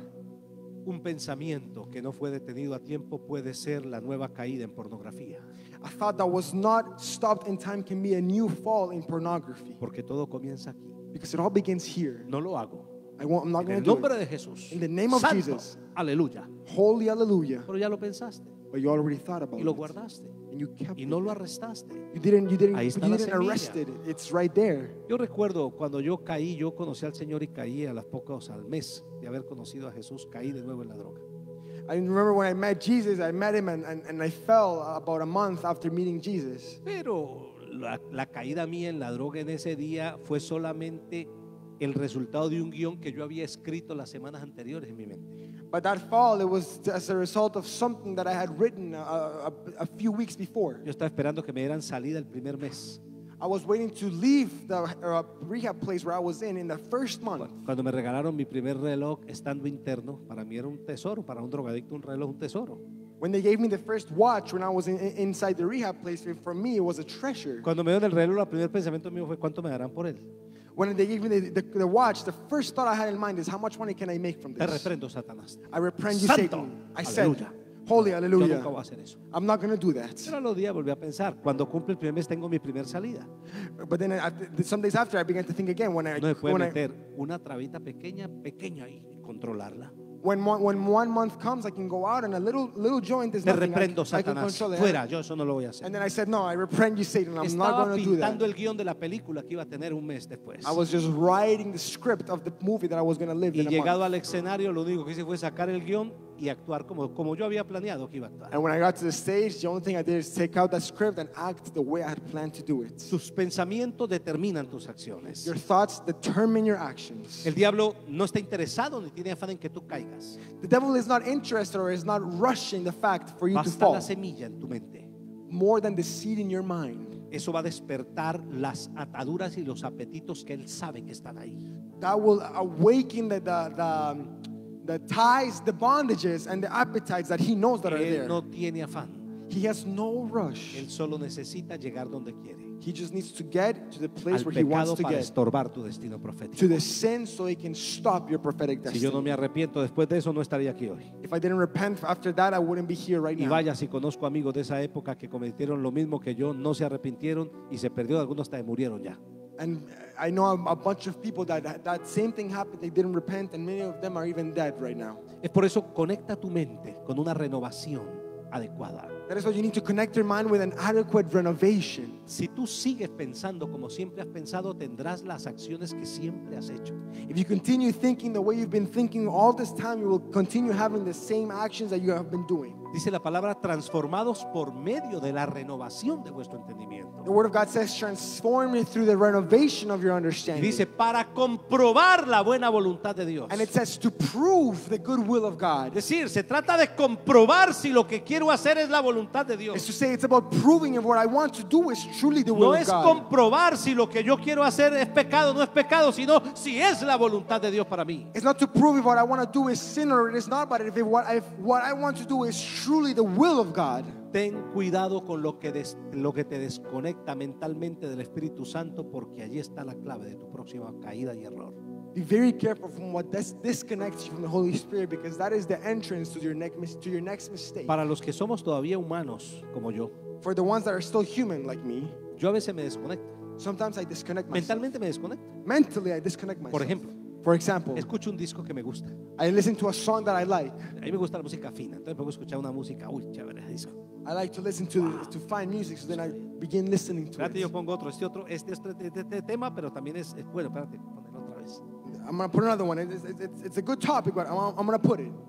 Un pensamiento que no fue detenido a tiempo puede ser la nueva caída en pornografía,
A thought that was not stopped in time can be a new fall in pornography,
porque todo comienza aquí.
because it all begins here.
No lo hago.
I won't, I'm not
En
going
el
to do
nombre
it.
de Jesús.
In the name of
Santo.
Jesus.
Aleluya.
Holy hallelujah.
Pero ya lo pensaste
But you already thought about
y lo
it.
guardaste
And you kept
y
it.
no lo arrestaste.
You didn't, you didn't,
Ahí
you
está la
didn't
semilla.
arrest it. It's right there.
Yo recuerdo cuando yo caí, yo conocí al Señor y caí a las pocas al mes de haber conocido a Jesús, caí de nuevo en la droga.
I remember when I met Jesus, I met him and, and, and I fell about a month after meeting Jesus.
Pero la, la caída mía en la droga en ese día fue solamente el resultado de un guión que yo había escrito las semanas anteriores en mi mente.
But that fall, it was as a result of something that I had written a, a, a few weeks before.
Yo estaba esperando que me dieran salida el primer mes.
I was waiting to leave the uh, rehab place where I was in in the first month.
Cuando me regalaron mi primer reloj estando interno, para mí era un tesoro, para un drogadicto un reloj un tesoro.
When they gave me the first watch when I was in, in- inside the rehab place, for me it was a treasure.
Cuando me dieron el reloj, el primer pensamiento mío fue ¿cuánto me darán por él?
When they gave me the, the, the watch, the first thought I had in mind is how much money can I make from
Te
this?
reprendo, Satanás.
I reprehend you,
Santo.
Satan. I said,
Aleluya.
holy
Yo
hallelujah.
nunca voy a hacer eso.
I'm not going to do that.
Pero a los días volví a pensar, cuando cumple el primer mes tengo mi primer salida.
But then I, some days after, I began to think again. When I,
No se puede
when, I,
meter una trabita pequeña, pequeña ahí y controlarla.
when, one, when one month comes, I can go out and a little little joint is
Te
nothing. I,
reprendo,
I can
Satanás.
control it.
Fuera, yo eso no lo voy a hacer.
And then I said, no, I reprehend you, Satan. I'm not
Estaba
going to do that.
pintando el guión de la película que iba a tener un mes después.
I was just writing the script of the movie that I was going to live
Y
in a
llegado
month.
al escenario, lo único que hice fue sacar el guión y actuar como, como yo había planeado que iba a actuar.
And when I got to the stage, the only thing I did is take out that script and act the way I had planned to do it.
Tus pensamientos determinan tus acciones.
Your thoughts determine your actions.
El diablo no está interesado ni tiene afán en que tú caigas.
The devil is not interested or is not rushing the fact for you to
Basta
fall
la semilla en tu mente.
more than the seed in your mind.
Eso va a despertar las ataduras y los apetitos que él sabe que están ahí.
That will awaken the, the, the, um, the ties, the bondages, and the appetites that he knows that are
Él
there.
no tiene afán.
He has no rush.
Él solo necesita llegar donde quiere.
He just needs to get to the place
Al
where he wants
pecado
to
para
get.
estorbar tu destino profético.
To the sin so he can stop your prophetic
Si yo no
destiny.
me arrepiento después de eso, no estaría aquí hoy.
If I didn't repent after that, I wouldn't be here right
Y
now.
vaya, si conozco amigos de esa época que cometieron lo mismo que yo, no se arrepintieron y se perdió, algunos hasta murieron ya.
And I know a a bunch of people that that same thing happened. They didn't repent, and many of them are even dead right now.
Es por eso conecta tu mente con una renovación adecuada.
That is why you need to connect your mind with an adequate renovation.
Si tú sigues pensando como siempre has pensado, tendrás las acciones que siempre has hecho.
If you continue thinking the way you've been thinking all this time, you will continue having the same actions that you have been doing.
Dice la palabra transformados por medio de la renovación de vuestro entendimiento.
The Word of God says, transform you through the renovation of your
Y
understanding.
dice para comprobar la buena voluntad de Dios.
And it says to prove the good will of God.
Es decir, se trata de comprobar si lo que quiero hacer es la voluntad de
It's
Dios.
to say it's about proving if what I want to do is truly the will
No
of
es
God.
comprobar si lo que yo quiero hacer es pecado o no es pecado, sino si es la voluntad de Dios para mí.
It's not to prove if what I want to do is sin or it is not, but if, it, what, if what I want to do is truly the will of God.
Ten cuidado con lo que, des- lo que te desconecta mentalmente del Espíritu Santo, porque allí está la clave de tu próxima caída y error.
Be very careful from what dis- disconnects you from the Holy Spirit, because that is the entrance to your next mis- to your next mistake.
Para los que somos todavía humanos como yo,
For the ones that are still human like me,
yo a veces me desconecto.
sometimes I disconnect myself.
Mentalmente me desconecto.
Mentally, I disconnect myself.
Por ejemplo,
For example,
escucho un disco que me gusta.
I listen to a song that I like.
A mí me gusta la música fina, entonces puedo escuchar una música, uy, chévere, ese disco.
I like to listen to to find music, so then I begin listening to
Espérate, yo
it.
pongo otro, este otro, este, este, este, este tema, pero también es, es bueno, espérate, ponerlo otra vez.
I'm gonna put another one. It's, it's, it's, it's a good topic, but I'm, I'm gonna put it.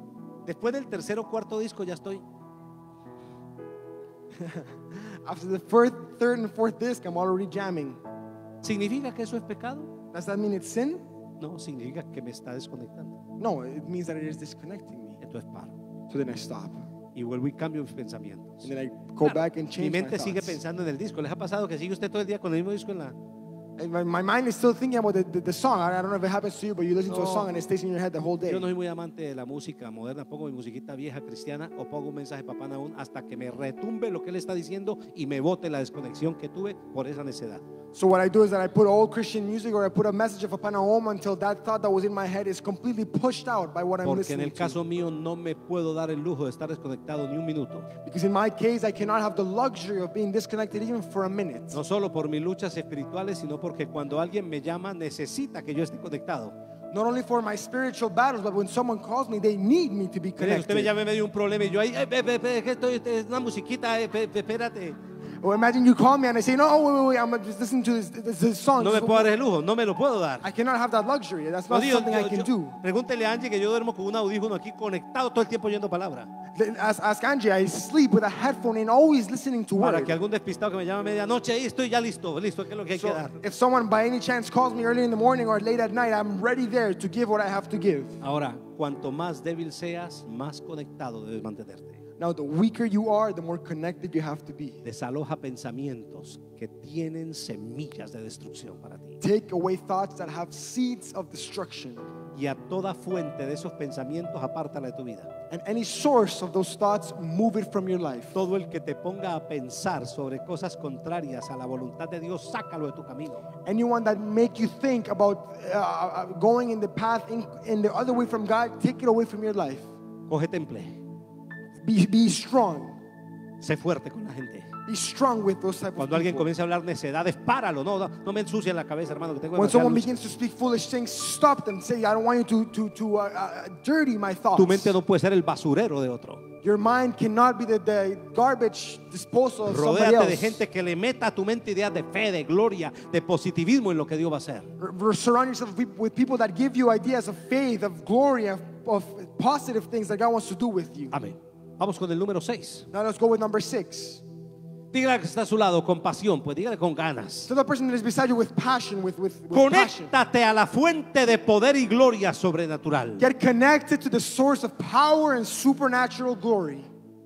Después del tercer o cuarto disco ya estoy.
After the first, third, and fourth disc, I'm already jamming.
¿Significa que eso es pecado?
Does that mean it's sin?
No, significa que me está desconectando.
No, it means that it is disconnecting me.
Entonces paro.
So then I stop.
Y vuelvo y cambio mis pensamientos.
And then I go
Claro,
back and
mi
change my
mente sigue
thoughts.
pensando en el disco. ¿Les ha pasado que sigue usted todo el día con el mismo disco en la...
And My, my mind is still thinking about the, the, the song. I, I don't know if it happens to you, but you listen to a
No.
song and it stays in your head the whole day.
Yo no soy muy amante de la música moderna. Pongo mi musiquita vieja cristiana o pongo un mensaje de Papá Nahum hasta que me retumbe lo que él está diciendo y me bote la desconexión que tuve por esa necedad.
So what I do is that I put old Christian music or I put a message of Papa Nahum until that thought that was in my head is completely pushed out by what I'm
Porque en
listening
el caso
to.
mío no me puedo dar el lujo de estar desconectado ni un minuto.
Because in my case, I cannot have the luxury of being disconnected even for a minute.
No solo por mis luchas espirituales, sino porque cuando alguien me llama necesita que yo esté conectado.
Not only for my spiritual battles, but when someone calls me, they need me to be
Mire, usted me
connected.
llama en medio de un problema y yo ahí, eh, eh, eh, eh, que estoy, es una musiquita, eh, eh, espérate.
Or imagine you call me and I say, no, wait, wait, wait, I'm just listening to this, this, this song.
No me puedo dar el lujo, no me lo puedo dar.
I cannot have that luxury. That's
No,
not
digo,
something
yo-
I can
yo-
do.
Pregúntele a Angie que yo duermo con un audífono aquí conectado todo el tiempo oyendo palabra.
Then Ask, ask Angie, I sleep with a headphone and always listening to
Para
word.
que algún despistado que me llame a medianoche, ahí estoy ya listo, listo, ¿qué es lo que hay que
So
dar?
if someone by any chance calls me early in the morning or late at night, I'm ready there to give what I have to give.
Ahora, cuanto más débil seas, más conectado debes mantenerte.
Now, the weaker you are, the more connected you have to be.
Desaloja pensamientos que tienen semillas de destrucción para ti.
Take away thoughts that have seeds of destruction.
Y a toda fuente de esos pensamientos apártala de tu vida.
And any source of those thoughts, move it from your life.
Todo el que te ponga a pensar sobre cosas contrarias a la voluntad de Dios, sácalo de tu camino.
Anyone that make you think about uh, uh, going in the path in, in the other way from God, take it away from your life.
Coge temple,
Be, be strong.
sé fuerte con la gente.
Be strong with those type of
Cuando alguien
people.
comience a hablar necedades, páralo. No, no, no me ensucies la cabeza, hermano, que tengo
When
demasiada
someone
lucha.
begins to speak foolish things, stop them. Say, I don't want you to, to, to uh, uh, dirty my thoughts.
Tu mente no puede ser el basurero de otro.
Your mind cannot be the, the garbage disposal of somebody
Rodéate de
else.
gente que le meta a tu mente ideas de fe, de gloria, de positivismo en lo que Dios va a hacer.
R- r- Surround yourself with peop- with people that give you ideas of faith, of glory, of, of positive things that God wants to do with you.
Amén. Vamos con el número seis.
Now let's go with number six.
Dígale que está a su lado con pasión, pues dígale con ganas.
To the person that is beside you with passion, with, with, with passion.
Conéctate a la fuente de poder y gloria sobrenatural.
Get connected to the source of power and supernatural glory.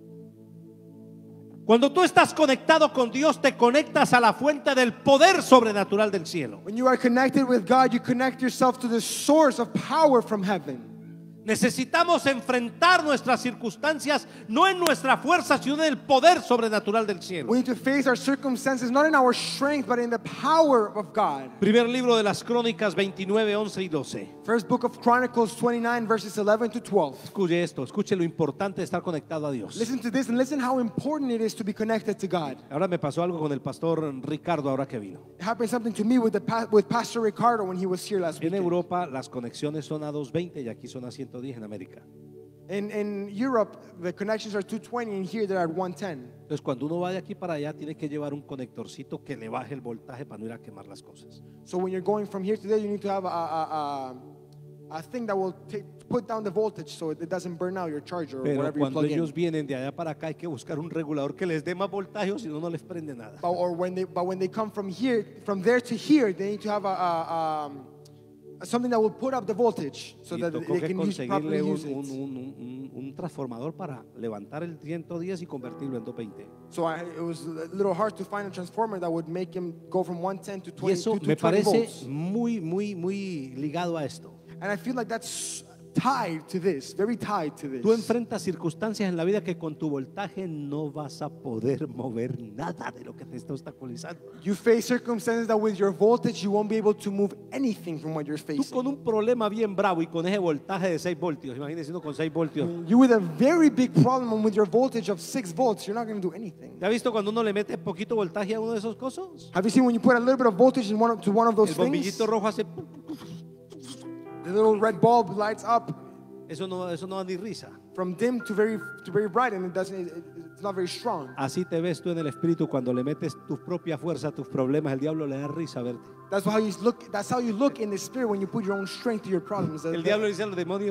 Cuando tú estás conectado con Dios, te conectas a la fuente del poder sobrenatural del cielo.
When you are connected with God, you connect yourself to the source of power from heaven.
Necesitamos enfrentar nuestras circunstancias no en nuestra fuerza, sino en el poder sobrenatural del cielo.
We need to face our circumstances not in our strength, but in the power of God.
Primer libro de las Crónicas veintinueve, once y doce.
First book of Chronicles twenty-nine, verses eleven to twelve.
Escuche esto, escuche lo importante de estar conectado a Dios.
Listen to this and listen how important it is to be connected to God.
Ahora me pasó algo con el pastor Ricardo ahora que vino.
It happened something to me with, the, pa- with Pastor Ricardo when he was here last
En
week.
Europa las conexiones son a doscientos veinte y aquí son a ciento diez en América.
In, in Europe, the connections are two twenty, and here they're at one ten.
Entonces cuando uno va de aquí para allá tiene que llevar un conectorcito que le baje el voltaje para no ir a quemar las cosas.
So when you're going from here to there, you need to have a, a, a, a thing that will take, put down the voltage so it doesn't burn out your charger or
Pero
whatever you
cuando
plug
ellos
in.
vienen de allá para acá hay que buscar un regulador que les dé más voltaje o si no, no les prende nada.
But, or when they, but when they come from here, from there to here, they need to have a, a, um, something that will put up the voltage so
Y
that
tocó
they
que
can use, properly
conseguirle un,
use it.
un- un- un- un transformador para levantar el ciento diez y convertirlo en doscientos veinte.
So I, it was a little hard to find a transformer that would make him go from one ten to
Y
twenty
eso
to
me
twenty
parece
volts.
muy, muy, muy ligado a esto.
And I feel like that's tied to this, very tied to this.
Tú enfrentas circunstancias en la vida que con tu voltaje no vas a poder mover nada de lo que te está obstaculizando.
You face circumstances that with your voltage you won't be able to move anything from what you're
Tú
facing.
con un problema bien bravo y con ese voltaje de seis voltios, imagínese uno con seis voltios.
You with a very big problem and with your voltage of six volts, you're not going to do anything.
¿Te has visto cuando uno le mete poquito voltaje a uno de esos cosas?
Have you seen when you put a little bit of voltage in one of, to one of those
El
things?
bombillito rojo hace...
The little red bulb lights up
Eso no, eso no da ni risa.
from dim to very to very bright, and it doesn't. It, it- it's not very strong.
Así te ves tú en el espíritu cuando le metes tu propia fuerza a tus problemas. El diablo le da risa verte.
That's how you look. That's how you look in the spirit when you put your own strength to your problems. The,
El diablo dice a los demonios,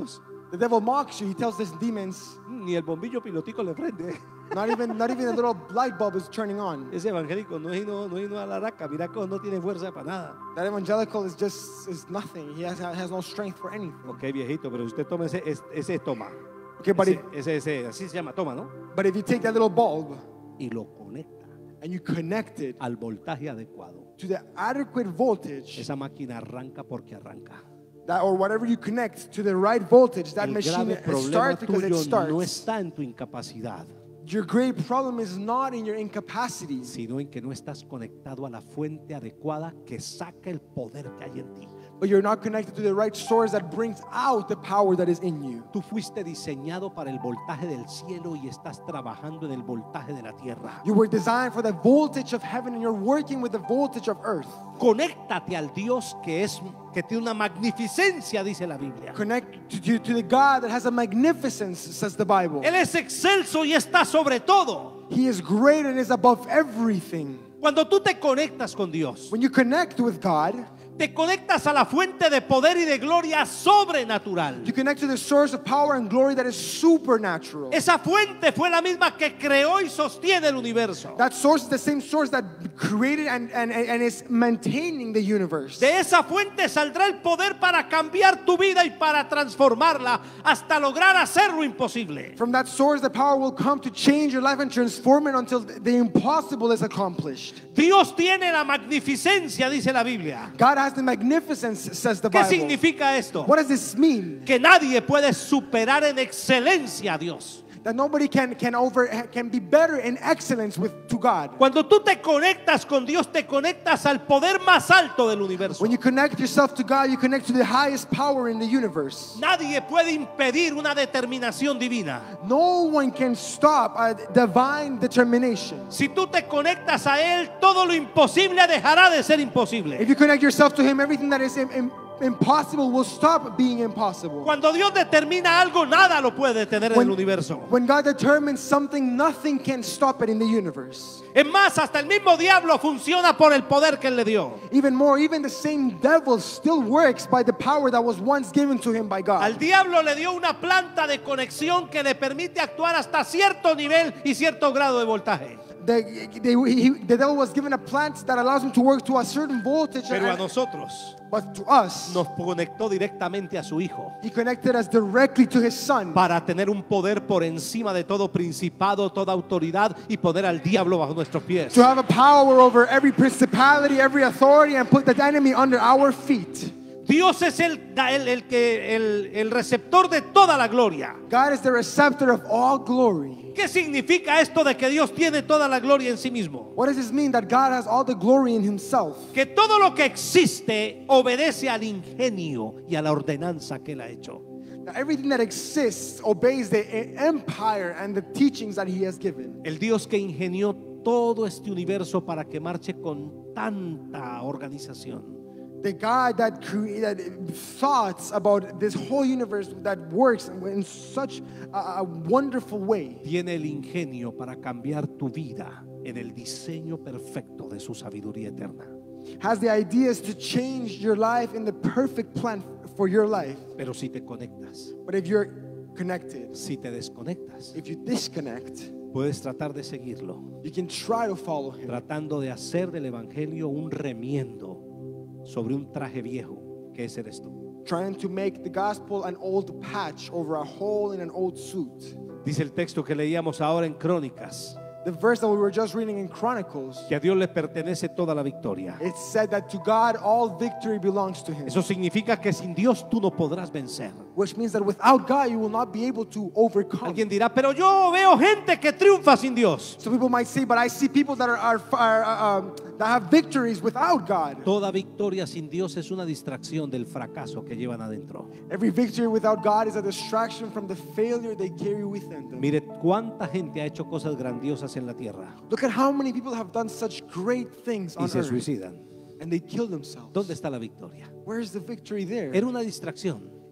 The devil mocks you. He tells these demons,
Ni el bombillo pilotico le prende.
not even, not even a little light bulb is turning on.
Ese evangélico no es no, no es no a la raca. Mira que no tiene fuerza para nada.
That evangelical is just is nothing. He has, has no strength for anything.
Ok, viejito, pero si usted toma ese, ese, ese toma.
Okay, but if,
Ese, ese, ese, así se llama, toma, ¿no?
but if you take that little bulb
Y lo conecta
and you connect it
al voltaje adecuado.
to the adequate voltage,
Esa máquina arranca porque arranca.
that or whatever you connect to the right voltage, that
El
machine
grave problema
starts because it
tuyo
starts.
no está en tu incapacidad,
Your great problem is not in your incapacity,
sino en que no estás conectado a la fuente adecuada que saca el poder que hay en ti.
but you're not connected to the right source that brings out the power that is in you.
Tú fuiste diseñado para el voltaje del cielo y estás trabajando en el voltaje de la tierra.
You were designed for the voltage of heaven and you're working with the voltage of earth.
Conéctate al Dios que es que tiene una magnificencia, dice la Biblia.
Connect to, to, to the God that has a magnificence, says the Bible.
Él es excelso y está sobre todo.
He is great and is above everything.
Cuando tú te conectas con Dios,
When you connect with God,
te conectas a la fuente de poder y de gloria sobrenatural.
you connect to the source of power and glory that is supernatural.
Esa fuente fue la misma que creó y sostiene el universo.
That source is the same source that created and, and, and is maintaining the universe.
De esa fuente saldrá el poder para cambiar tu vida y para transformarla hasta lograr hacer lo imposible.
From that source, the power will come to change your life and transform it until the impossible is accomplished.
Dios tiene la magnificencia, dice la Biblia.
God has the magnificence, says the
¿Qué
Bible.
significa esto?
What does this mean?
Que nadie puede superar en excelencia a Dios.
That nobody can can over can be better in excellence with to God.
Cuando tú te conectas con Dios, te conectas al poder más alto del universo.
When you connect yourself to God, you connect to the highest power in the universe.
Nadie puede impedir una determinación divina.
No one can stop a divine determination.
Si tú te conectas a Él, todo lo imposible dejará de ser imposible.
If you connect yourself to Him, everything that is im- im- impossible will stop being impossible.
Cuando Dios determina algo, nada lo puede detener en el universo.
When God determines something, nothing can stop it in the universe.
Es más, hasta el mismo diablo funciona por el poder que Él le dio.
Even more, even the same devil still works by the power that was once given to him by God.
Al diablo le dio una planta de conexión que le permite actuar hasta cierto nivel y cierto grado de voltaje.
The, the, he, the devil was given a plant that allows him to work to a certain voltage,
Pero a
and-
nosotros
but to us,
nos conectó directamente a su Hijo
he connected us directly to his son
para tener un poder por encima de todo principado, toda autoridad y poner al diablo bajo nuestros pies.
to have a power over every principality, every authority, and put the enemy under our feet.
Dios es el, el, el, que, el, el receptor de toda la gloria.
God is the receptor of all glory.
¿Qué significa esto de que Dios tiene toda la gloria en sí mismo?
What does this mean? That God has all the glory in himself.
Que todo lo que existe obedece al ingenio y a la ordenanza que Él ha hecho.
Now, everything that exists obeys the e- empire and the teachings that he has given.
El Dios que ingenió todo este universo para que marche con tanta organización.
The God that created thoughts about this whole universe that works in such a, a wonderful way.
Tiene el ingenio para cambiar tu vida en el diseño perfecto de su sabiduría eterna.
Has the ideas to change your life in the perfect plan for your life.
Pero si te conectas,
But if you're connected,
si te desconectas,
if you disconnect,
puedes tratar de seguirlo,
you can try to follow him,
tratando de hacer del evangelio un remiendo sobre un traje viejo que ese eres tú.
trying to make the gospel an old patch over a hole in an old suit.
Dice el texto que leíamos ahora en Crónicas,
The verse that we were just reading in Chronicles,
que a Dios le pertenece toda la victoria.
it said that to God all victory belongs to him.
Eso significa que sin Dios tú no podrás vencer.
Which means that without God you will not be able to overcome.
Alguien dirá, pero yo veo gente que triunfa sin Dios.
So people might say, but I see people that are, are, are uh, um, that have victories without God.
Toda victoria sin Dios es una distracción del fracaso que llevan adentro.
Every victory without God is a distraction from the failure they carry within them.
Mire cuánta gente ha hecho cosas grandiosas en la tierra
Look at how many people have done such great things
y
on
se
earth
suicidan.
and they kill themselves.
¿Dónde está la victoria?
Where is the victory there?
Era una distracción.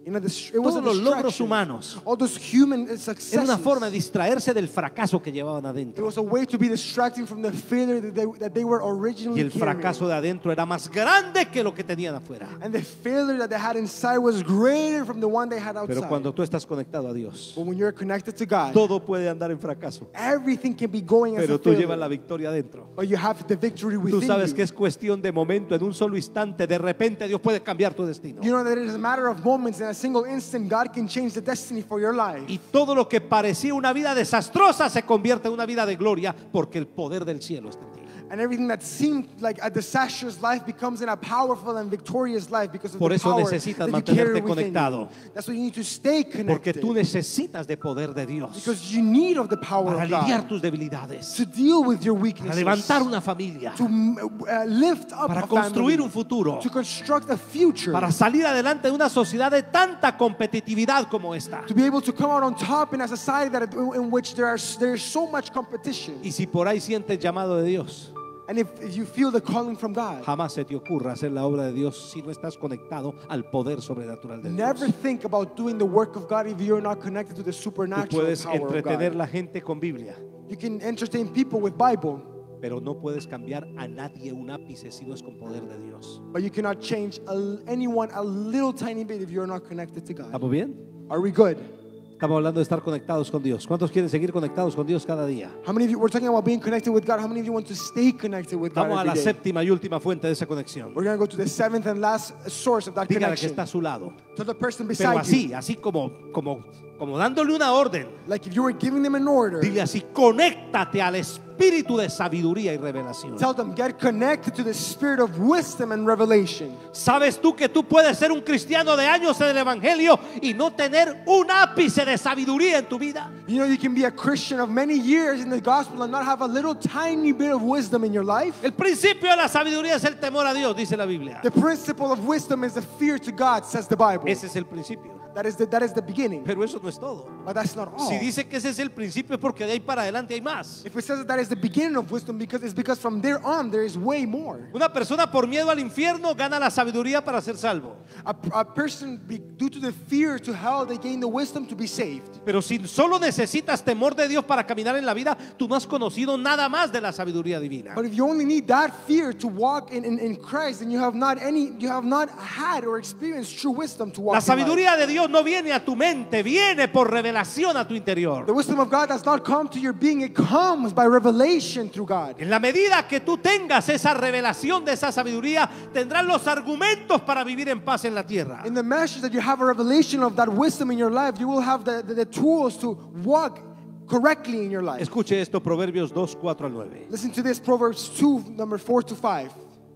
You know, this, it was
Todos
a
los logros
distraction.
humanos.
All those human
Era
successes.
una forma de distraerse del fracaso que llevaban
It
adentro.
was a way to be distracting from the failure that they, that they were
Y
originally
el
carrying.
fracaso de adentro era más grande que lo que tenían afuera.
And the failure that they had inside was greater from the one they had outside.
Pero cuando tú estás conectado a Dios,
But when you're connected to God,
todo puede andar en fracaso.
everything can be going as
Pero
a
tú
failure.
llevas la victoria adentro.
But you have the victory
Tú
within
sabes
you.
que es cuestión de momento, en un solo instante, de repente Dios puede cambiar tu destino.
You know that it is a matter of moments. In a single instant, God can change the destiny for your life.
Y todo lo que parecía una vida desastrosa se convierte en una vida de gloria porque el poder del cielo está en ti.
And everything that seemed like a disastrous life becomes in a powerful and victorious life because of
Por
the
eso
power
necesitas
that you carry
mantenerte
within
conectado.
you. That's why you need to stay
Porque
connected.
tú necesitas de poder de Dios
Because you need of the power
para
of
aliviar
God
tus debilidades,
to deal with your
para
weaknesses,
levantar una familia,
to uh, lift up
para
a
construir
family,
un futuro,
to construct a future,
para salir adelante de una sociedad de tanta competitividad como esta.
to be able to come out on top in a society that in which there are there is so much competition.
Y si por ahí sientes llamado de Dios,
And if, if you feel the calling from God,
jamás se te ocurra hacer la obra de Dios si no estás conectado al poder sobrenatural de
never
Dios.
think about doing the work of God if you're not connected to the
Tú
supernatural
puedes
power of
entretener
God.
la gente con Biblia,
You can entertain people with Bible,
pero no puedes cambiar a nadie un ápice si no es con poder de Dios.
but you cannot change a, anyone a little tiny bit if you're not connected to God.
¿Estamos bien?
Are we good?
Estamos hablando de estar conectados con Dios. ¿Cuántos quieren seguir conectados con Dios cada día?
How many of you, we're talking about being connected with God. How many of you want to stay connected with God
Vamos a la
every day?
séptima y última fuente de esa conexión.
We're going to go to the seventh and last source of that
Dígale que
connection.
está a su lado.
To the person
Pero
beside you.
así, así como, como, como dándole una orden.
Like if you were giving them an order.
Dile así, conéctate al espíritu de sabiduría y revelación.
Tell them, get connected to the spirit of wisdom and revelation.
¿Sabes tú que tú puedes ser un cristiano de años en el evangelio y no tener un ápice de sabiduría en tu vida?
You know, you can be a Christian of many years in the gospel and not have a little tiny bit of wisdom in your life.
El principio de la sabiduría es el temor a Dios, dice la Biblia.
The principle of wisdom is the fear to God, says the Bible.
Ese es el principio.
That is the, that is the beginning.
Pero eso no es todo.
But that's not all.
Si dice que ese es el principio es porque de ahí para adelante hay más.
If it says that that is the beginning of wisdom, because it's because from there on there is way more.
Una persona por miedo al infierno gana la sabiduría para ser salvo.
A, a person, be, due to the fear to hell, they gain the wisdom to be saved.
Pero si solo necesitas temor de Dios para caminar en la vida, tú no has conocido nada más de la sabiduría divina.
But if you only need that fear to walk in, in, in Christ, then you have not any, you have not had or experienced true wisdom to walk
La
in life.
sabiduría de Dios no viene a tu mente, viene por revelación a tu interior.
The wisdom of God does not come to your being, it comes by revelation through God.
En la medida que tú tengas esa revelación de esa sabiduría, tendrás los argumentos para vivir en paz en la tierra.
In the measure that you have a revelation of that wisdom in your life, you will have the, the, the tools to walk correctly in your life.
Escuche esto, Proverbios dos, cuatro al nueve.
Listen to this, Proverbs two, number four to five.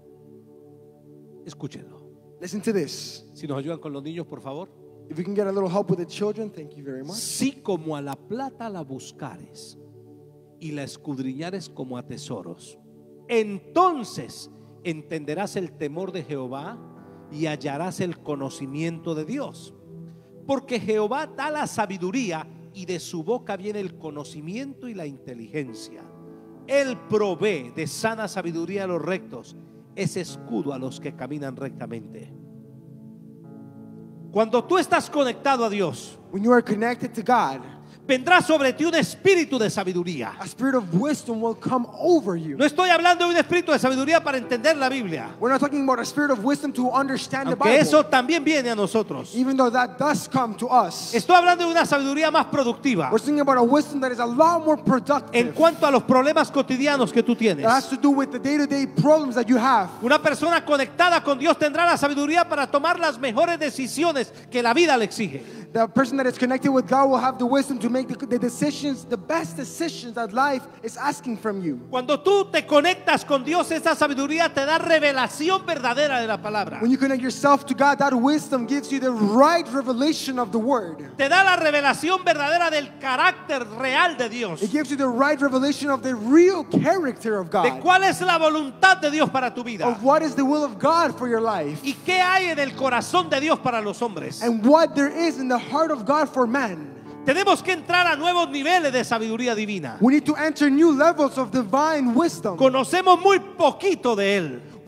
Escúchenlo.
Listen to this.
Si nos ayudan con los niños, por favor.
If we can get a little help with the children, thank you very much.
Si como a la plata la buscares y la escudriñares como a tesoros, entonces entenderás el temor de Jehová y hallarás el conocimiento de Dios. Porque Jehová da la sabiduría y de su boca viene el conocimiento y la inteligencia. Él provee de sana sabiduría a los rectos, es escudo a los que caminan rectamente. Cuando tú estás conectado a Dios,
When you are connected to God,
vendrá sobre ti un espíritu de sabiduría.
a spirit of wisdom will come over you.
No estoy hablando de un espíritu de sabiduría para entender la Biblia,
We're not talking about a spirit of wisdom to understand the
aunque
Bible,
eso también viene a nosotros.
even though that does come to us.
Estoy hablando de una sabiduría más productiva
We're thinking about a wisdom that is a lot more
en
productive.
cuanto a los problemas cotidianos que tú tienes.
That has to do with the day-to-day problems that you have.
Una persona conectada con Dios tendrá la sabiduría para tomar las mejores decisiones que la vida le exige.
The person that is connected with God will have the wisdom to make the, the decisions, the best decisions that life is asking from you.
Cuando tú te conectas con Dios, esa sabiduría te da revelación verdadera de la palabra.
When you connect yourself to God, that wisdom gives you the right revelation of the Word.
Te da la revelación verdadera del carácter real de Dios.
It gives you the right revelation of the real character of
De
God,
cuál es la voluntad de Dios para tu vida.
of what is the will of God for your life,
¿Y qué hay en el corazón de Dios para los hombres?
and what there is in the heart of God for man.
Tenemos que entrar a nuevos niveles de sabiduría divina.
We need to enter new levels of divine wisdom.
Conocemos muy poquito de Él.
We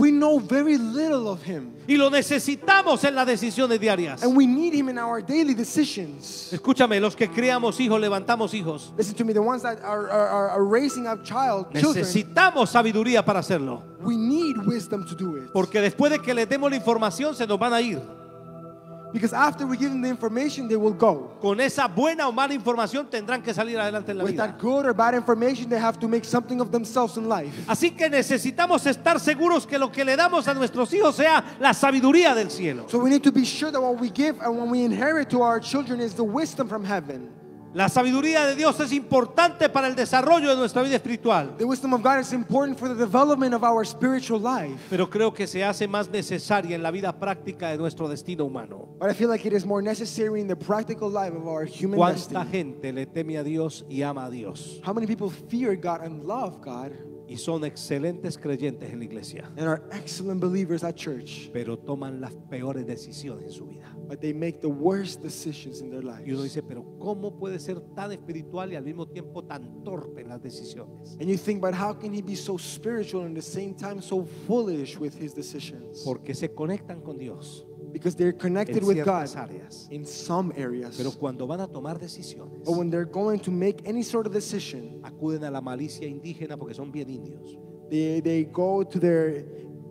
We know very little of him.
Y lo necesitamos en las decisiones diarias.
And we need him in our daily decisions.
Escúchame, los que criamos hijos, levantamos hijos.
Listen to me, the ones that are, are, are raising up child, children,
Necesitamos sabiduría para hacerlo.
we need wisdom to do it.
Porque después de que les demos la información, se nos van a ir.
Because after we give them the information, they will go.
Con esa buena o mala información tendrán que salir adelante en la
With
vida.
that good or bad information, they have to make something of themselves in life.
Así que necesitamos estar seguros que lo que le damos a nuestros hijos sea la sabiduría del cielo.
So we need to be sure that what we give and what we inherit to our children is the wisdom from heaven.
La sabiduría de Dios es importante para el desarrollo de nuestra vida espiritual.
The wisdom of God is important for the development of our spiritual life.
Pero creo que se hace más necesaria en la vida práctica de nuestro destino humano.
But I feel like it is more necessary in the practical life of our human
¿Cuánta
destiny.
gente le teme a Dios y ama a Dios?
How many people fear God and love God
Y son excelentes creyentes en la iglesia,
and are excellent believers at church,
pero toman las peores decisiones en su vida.
but they make the worst decisions in their
Y uno
lives?
dice, pero ¿cómo puede ser tan espiritual y al mismo tiempo tan torpe en las decisiones?
And you think, but how can he be so spiritual and at the same time so foolish with his decisions?
Porque se conectan con Dios
Because they're connected
en
with God
ciertas áreas,
in some areas.
pero cuando van a tomar decisiones,
But when they're going to make any sort of decision,
acuden a la malicia indígena porque son bien indios.
they, they go to their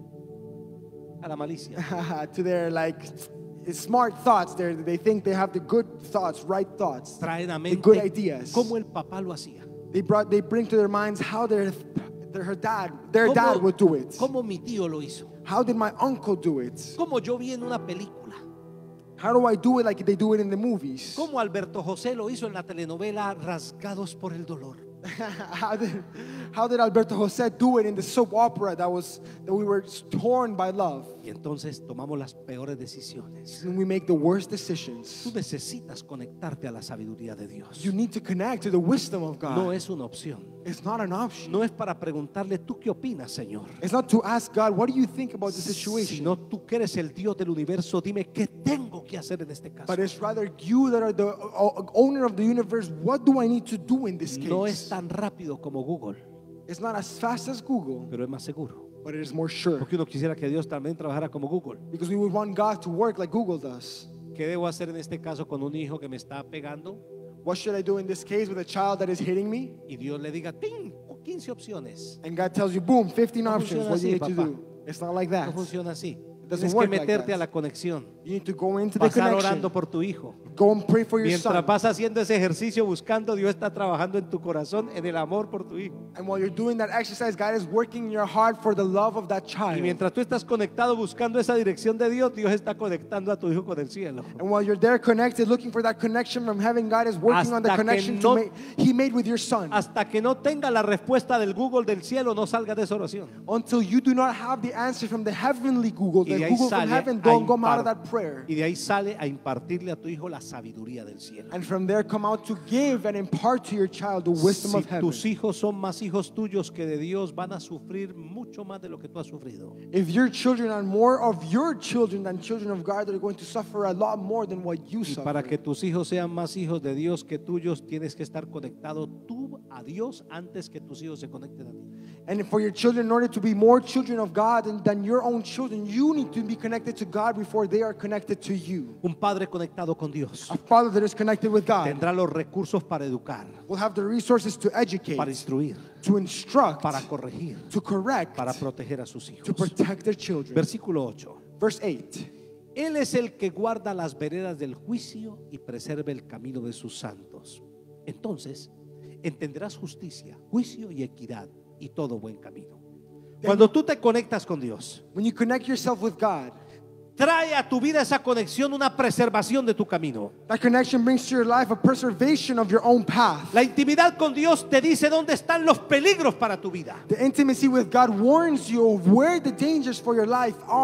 A la malicia.
to their like smart thoughts. They they think they have the good thoughts, right thoughts,
Traen a
the good
mente
ideas.
cómo el papá lo hacía.
They brought they bring to their minds how their their her dad their dad would do it.
Cómo mi tío lo hizo.
How did my uncle do it?
Cómo yo vi en una película.
How do I do it like they do it in the movies?
Cómo Alberto José lo hizo en la telenovela Rasgados por el Dolor.
how did how did Alberto José do it in the soap opera that was that we were torn by love?
Y entonces tomamos las peores decisiones.
And we make the worst decisions.
Tú necesitas conectarte a la sabiduría de Dios.
You need to connect to the wisdom of God.
No es una opción.
It's not an option.
No es para preguntarle, ¿tú qué opinas, Señor?
It's not to ask God, what do you think about the situation?
Sino tú que eres el Dios del universo, dime qué tengo que hacer en este caso.
But it's rather you that are the uh, owner of the universe. What do I need to do in this case?
No es tan rápido como Google,
It's not as fast as Google,
pero es más seguro.
but it is more sure.
Porque uno quisiera que Dios también trabajara como Google.
Because we would want God to work like Google does.
¿Qué debo hacer en este caso con un hijo que me está pegando?
What should I do in this case with a child that is hitting me?
Y Dios le diga, ¡ting! quince opciones.
And God tells you, boom, fifteen
No
options
funciona
what you
así,
need to
papá.
do. It's not like
No
that.
funciona así.
doesn't
Tienes que
work like
meterte
that.
a la conexión.
You need to go into the
Pasar
connection.
orando por tu hijo.
Go and pray for your
Mientras
son.
vas haciendo ese ejercicio buscando, Dios está trabajando en tu corazón en el amor por tu hijo.
And while you're doing that exercise, God is working in your heart for the love of that
Y
child.
mientras tú estás conectado buscando esa dirección de Dios, Dios está conectando a tu hijo con el cielo.
And while you're there connected, looking for that connection from heaven, God is working on the
Hasta que
connection
no-
to make, He made with your son.
Hasta que no tenga la respuesta del Google del cielo, no salga de esa oración.
Until you do not have the answer from the heavenly Google,
Y
the
de ahí
Google from
sale
heaven,
a
don't come out of
impar-
that prayer.
y de ahí sale a impartirle a tu hijo la sabiduría del cielo.
And from there come out to give and impart to your child the wisdom
Si
of heaven.
tus hijos son más hijos tuyos que de Dios, van a sufrir mucho más de lo que tú has sufrido.
If your children are more of your children than children of God, they're going to suffer a lot more than what you
Y
suffer.
para que tus hijos sean más hijos de Dios que tuyos, tienes que estar conectado tú a Dios antes que tus hijos se conecten a ti.
And for your children, in order to be more children of God than, than your own children, you need to be connected to God before they are connected to you.
Un padre conectado con Dios
A father that is connected with God
tendrá los recursos para educar,
will have the resources to educate,
para instruir,
to instruct,
para corregir,
to correct,
para proteger a sus
to
hijos.
protect their children.
Versículo ocho.
Verse eight.
Él es el que guarda las veredas del juicio y preserva el camino de sus santos. Entonces entenderás justicia, juicio y equidad y todo buen camino. Cuando tú te conectas con Dios,
When you connect yourself with God,
trae a tu vida esa conexión una preservación de tu camino.
that connection brings to your life a preservation of your own path.
La intimidad con Dios te dice dónde están los peligros para tu vida.
The intimacy with God warns you of where the dangers for your life are.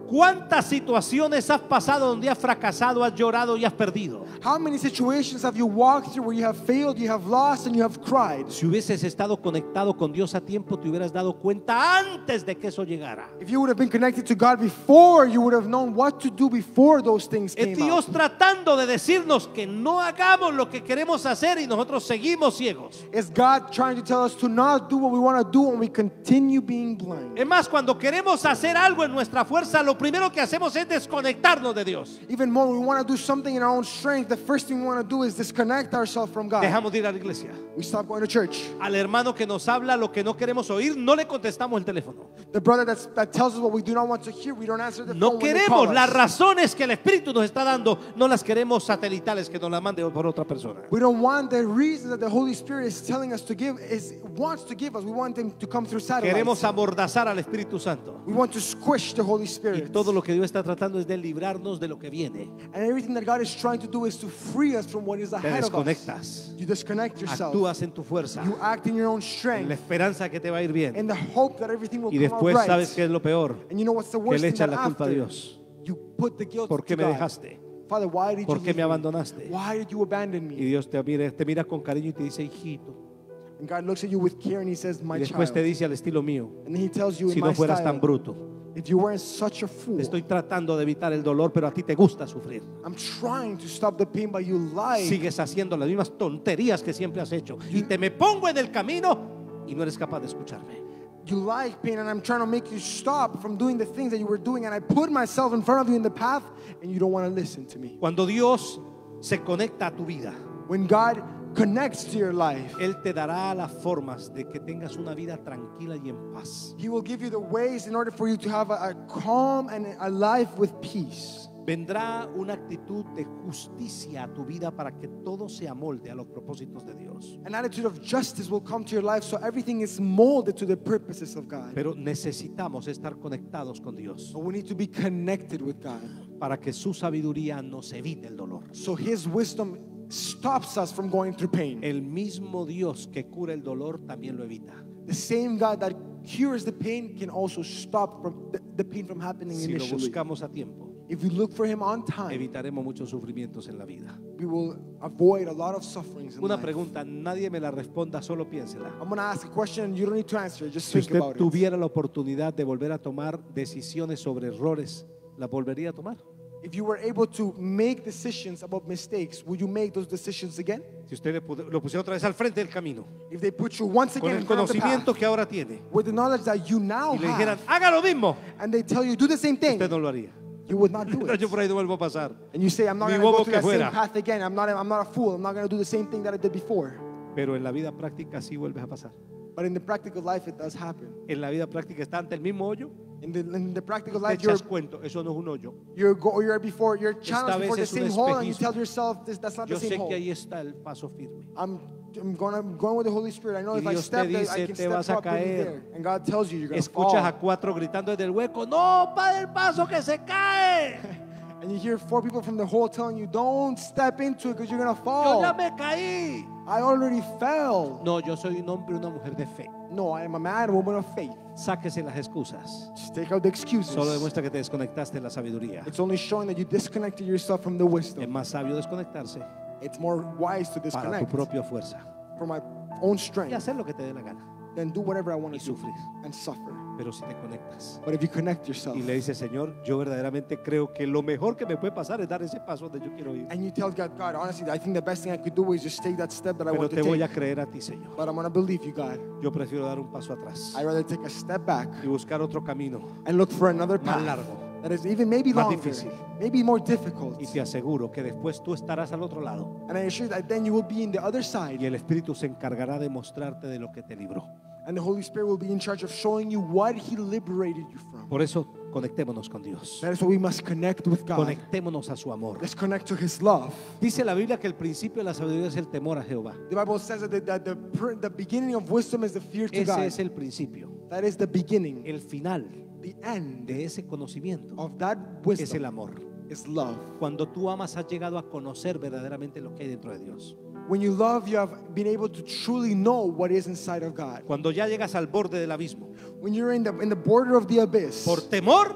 ¿Cuántas situaciones has pasado donde has fracasado, has llorado y has perdido?
How many situations have you walked through where you have failed, you have lost, and you have cried?
Si hubieses estado conectado con Dios a tiempo, te hubieras dado cuenta antes de que eso llegara.
If you would have been connected to God before, you would have known what to do before those things
Es
came
Dios
out.
tratando de decirnos que no hagamos lo que queremos hacer y nosotros seguimos ciegos.
It's God trying to tell us to not do what we want to do and we continue being blind.
Es más, cuando queremos hacer algo en nuestra fuerza, lo primero que hacemos es desconectarnos de Dios.
Even more, we want to do something in our own strength. The first thing we want to do is disconnect ourselves from God.
Dejamos de ir a la iglesia.
We stop going to church.
Al hermano que nos habla lo que no queremos oír, no le contestamos el teléfono.
The brother that's, that tells us what we do not want to hear, we don't answer the
No
phone when they call
queremos las
us.
razones que el Espíritu nos está dando, no las queremos satelitales que nos las mande por otra persona.
We don't want the reasons that the Holy Spirit is telling us to give, is wants to give us. We want them to come through
Queremos
satellites.
amordazar al Espíritu Santo.
We want to squish the Holy
Y
Spirit.
todo lo que Dios está tratando es de librarnos de lo que viene.
And everything that God is trying to do is to free us from what is
Te
ahead of us.
desconectas.
You disconnect yourself.
Actúas en tu fuerza,
You act in your own
en la
strength,
esperanza que te va a ir bien.
in the hope that everything will
Y
come out
después,
right.
¿sabes qué es lo peor?
And you know what's the
Que
worst
le
thing?
echas
That
la culpa a
after
Dios.
you put the guilt
¿Por qué
to
me
God.
dejaste?
Father, why did
¿Por
you
qué me
leave me?
abandonaste?
Why did you abandon
Y
me?
Dios te mira, te mira con cariño y te dice, hijito.
And God looks at you with care and He says, my
Y después
child.
te dice al estilo mío,
And then He tells you
si
in
no
my
fueras tan
style,
bruto.
if you weren't such a fool,
Te estoy tratando de evitar el dolor, pero a ti te gusta sufrir.
I'm trying to stop the pain, but you lie.
Sigues haciendo las mismas tonterías que siempre has hecho. Y te me pongo en el camino y no eres capaz de escucharme.
You like pain, and I'm trying to make you stop from doing the things that you were doing. And I put myself in front of you in the path, and you don't want to listen to me.
Cuando Dios se conecta a tu vida,
When God connects to your life,
Él te dará las formas de que tengas una vida tranquila y en paz.
He will give you the ways in order for you to have a, a calm and a life with peace.
Vendrá una actitud de justicia a tu vida para que todo se amolde a los propósitos de Dios.
An attitude of justice will come to your life, so everything is molded to the purposes of God.
Pero necesitamos estar conectados con Dios
But we need to be connected with God,
para que su sabiduría nos evite el dolor.
so His wisdom stops us from going through pain.
El mismo Dios que cura el dolor también lo evita.
The same God that cures the pain can also stop from the, the pain from happening
Si lo
initially.
buscamos a tiempo,
If we look for Him on time,
evitaremos muchos sufrimientos en la vida.
we will avoid a lot of sufferings in
Una
life.
pregunta, nadie me la responda, solo piénsela.
I'm going to ask a question and you don't need to answer it, just
Si
think
usted
about it.
tuviera la oportunidad de volver a tomar decisiones sobre errores, ¿la volvería a tomar?
If you were able to make decisions about mistakes, would you make those decisions again?
Si usted le pu- lo pusiera otra vez al frente del camino,
If they put you once
con
again
el
in front of the
conocimiento
path,
que ahora tiene,
with the knowledge that you now
y le dijeran,
have,
haga lo mismo,
and they tell you do the same thing,
usted no lo haría.
you would not do
No,
it.
yo por ahí no vuelvo a pasar.
And you say, I'm not
Ni
going to go
bobo
through
que
that same
fuera.
path again. I'm not, a, I'm not a fool. I'm not going to do the same thing that I did before.
Pero en la vida práctica sí vuelves a pasar.
But in the practical life, it does happen.
En la vida práctica está ante el mismo hoyo,
In the, in the practical
te
life, you're,
echas cuento, eso no es un hoyo.
you're, go, you're before, you're
Esta
challenged before the
vez es un
same hole, and you
espejismo.
tell yourself, this, that's not
Yo
the same
sé que
hole.
ahí está el paso firme.
I'm, I'm, going, I'm going with the Holy Spirit. I know
Y
if I
Dios te
step there, I
dice,
can
"Te
step
vas a
properly
caer."
there. And God tells you you're going to fall.
Escuchas a cuatro gritando desde el hueco, no, padre, el paso que se cae.
And you hear four people from the hole telling you, don't step into it because you're going to
Yo
fall.
ya me caí.
I already fell.
No, yo soy un hombre y una mujer de fe.
No, I am a man, a woman of faith.
Sáquese las excusas.
Just take out the excuses.
Solo demuestra que te desconectaste de la sabiduría.
It's only showing that you disconnected yourself from the
Es
wisdom.
más sabio desconectarse
It's more wise to
para tu
disconnect
propia fuerza
for my own
y
strength
hacer lo que te dé la gana.
than do whatever I want
Y
to do
sufrir.
and suffer.
Pero si te conectas
But if you connect yourself
y le dices, Señor, yo verdaderamente creo que lo mejor que me puede pasar es dar ese paso donde yo quiero ir.
and you tell God, God, honestly, I think the best thing I could do is just take that step that I
Pero
want
te
to
voy a
take.
creer a ti, Señor.
But I'm going to believe you, God.
Yo prefiero dar un paso atrás
I'd rather take a step back
y buscar otro camino.
and look for another
Más
path
largo.
that is even maybe
Más
longer,
difícil.
maybe more difficult.
Y te aseguro que después tú estarás al otro lado
And I assure you that then you will be in the other
y
side,
el Espíritu se encargará de mostrarte de lo que te libró.
and the Holy Spirit will be in charge of showing you what He liberated you from.
Por eso, conectémonos con Dios.
That is why we must connect with God.
Conectémonos a su amor.
Let's connect to His love.
Dice la Biblia que el principio de la sabiduría es el temor a Jehová.
The Bible says that the, that the, pr- the beginning of wisdom is the fear to
Ese
God.
es el principio.
That is the beginning.
El final
The end
de ese conocimiento
of that
es el
wisdom
amor.
is love.
Cuando tú amas, has llegado a conocer verdaderamente lo que hay dentro de Dios.
When you love, you have been able to truly know what is inside of God.
Cuando ya llegas al borde del abismo,
When you're in the, in the border of the abyss,
por temor,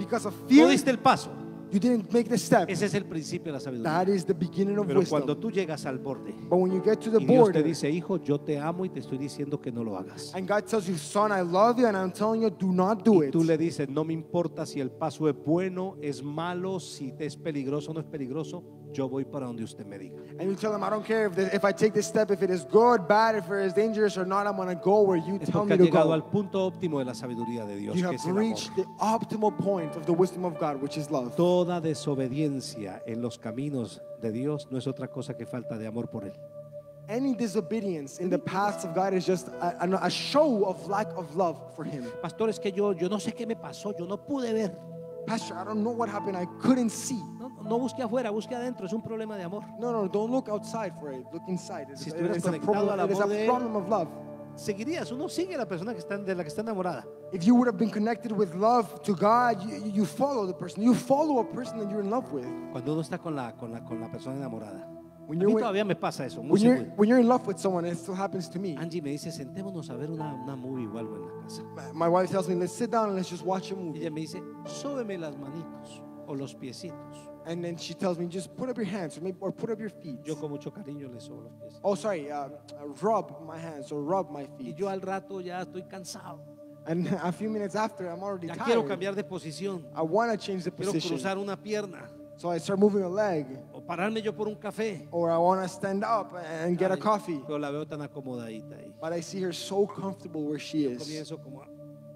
because of
no
fear,
diste el paso.
you didn't make the step.
Ese es el principio de la sabiduría.
That is the beginning of
Pero cuando
wisdom.
tú llegas al borde
But when you get to the
y Dios te
border,
dice, hijo, yo te amo y te estoy diciendo que no lo hagas.
and God tells you, son, I love you, and I'm telling you, do not do
Y
it.
tú le dices, no me importa si el paso es bueno, es malo, si es peligroso o no es peligroso, yo voy para donde usted me diga.
And you tell them, I don't care if, the, if I take this step, if it is good, bad, if it is dangerous or not, I'm going to go where you
Es
tell
porque
me
has
to
llegado
go.
al punto óptimo de la sabiduría de Dios,
You
que
have
es el amor.
reached the optimal point of the wisdom of God, which is love.
Toda desobediencia en los caminos de Dios no es otra cosa que falta de amor por Él.
Any disobedience in the paths of God is just a, a, a show of lack of love for Him.
Pastor, es que yo, yo no sé qué me pasó, yo no pude ver.
Pastor, I don't know what happened. I couldn't see.
No, no busque afuera, busque adentro, es un problema de amor.
No, no, don't look outside for it. Look inside. It's,
Si estuvieras
it's a
conectado
problem,
al
it is a
amor de Él,
problem of love.
Seguirías, uno sigue a la persona que está, de la que está enamorada.
If you would have been connected with love to God, you, you follow the person. You follow a person that you're in love with.
Cuando uno está con la, con la, con la persona enamorada.
When
A
you're
mí
with-
todavía me pasa eso, muy
When you're,
seguido.
when you're in love with someone, it still happens to me.
Angie me dice, sentémonos a ver una, una movie o algo en la casa.
My wife tells me, let's sit down and let's just watch a
Y
movie.
ella me dice, sóbeme las manitos o los piecitos.
And then she tells me, just put up your hands or, maybe, or put up your feet.
Yo con mucho cariño le sobo los pies.
Oh, sorry, uh, uh, rub my hands or rub my
Y
feet.
yo al rato ya estoy cansado.
And a few minutes after, I'm already
Ya quiero
tired.
cambiar de posición.
I want to change the
Quiero
position.
cruzar una pierna.
So I start moving a leg.
O pararme yo por un café.
Or I want to stand up and get a
Ay,
coffee.
Pero la veo tan acomodadita ahí.
But I see her so comfortable where she is.
Comienzo como a...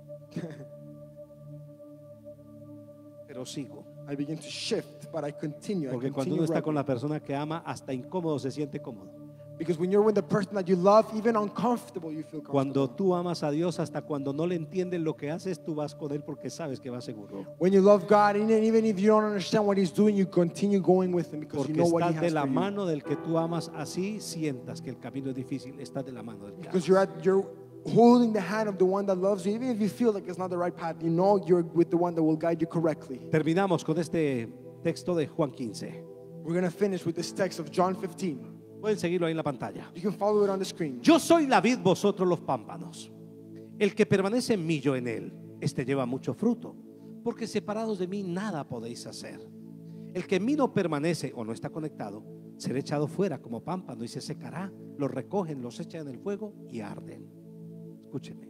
Pero sigo.
I begin to shift, but I continue. I
Porque cuando
continue
uno está con
rubbing.
la persona que ama, hasta incómodo se siente cómodo.
Because when you're with the person that you love, even uncomfortable, you feel comfortable.
Cuando tú amas a Dios, hasta cuando no le entiendes lo que haces, tú vas con Él porque sabes que va seguro.
When you love God, and even if you don't understand what He's doing, you continue going with Him because
Porque
you know what He
estás de
has
la
for you.
mano del que tú amas, así sientas que el camino es difícil, estás de la mano del que
Because
amas.
you're at, you're holding the hand of the one that loves you, even if you feel like it's not the right path. You know you're with the one that will guide you correctly.
Terminamos con este texto de Juan quince.
We're gonna finish with this text of John fifteen.
Pueden seguirlo ahí en la pantalla.
You can follow it on the screen.
Yo soy la vid, vosotros los pámpanos. El que permanece en mí, yo en él, este lleva mucho fruto, porque separados de mí nada podéis hacer. El que en mí no permanece o no está conectado, será echado fuera como pámpano y se secará. Los recogen, los echan en el fuego y arden. Escúcheme.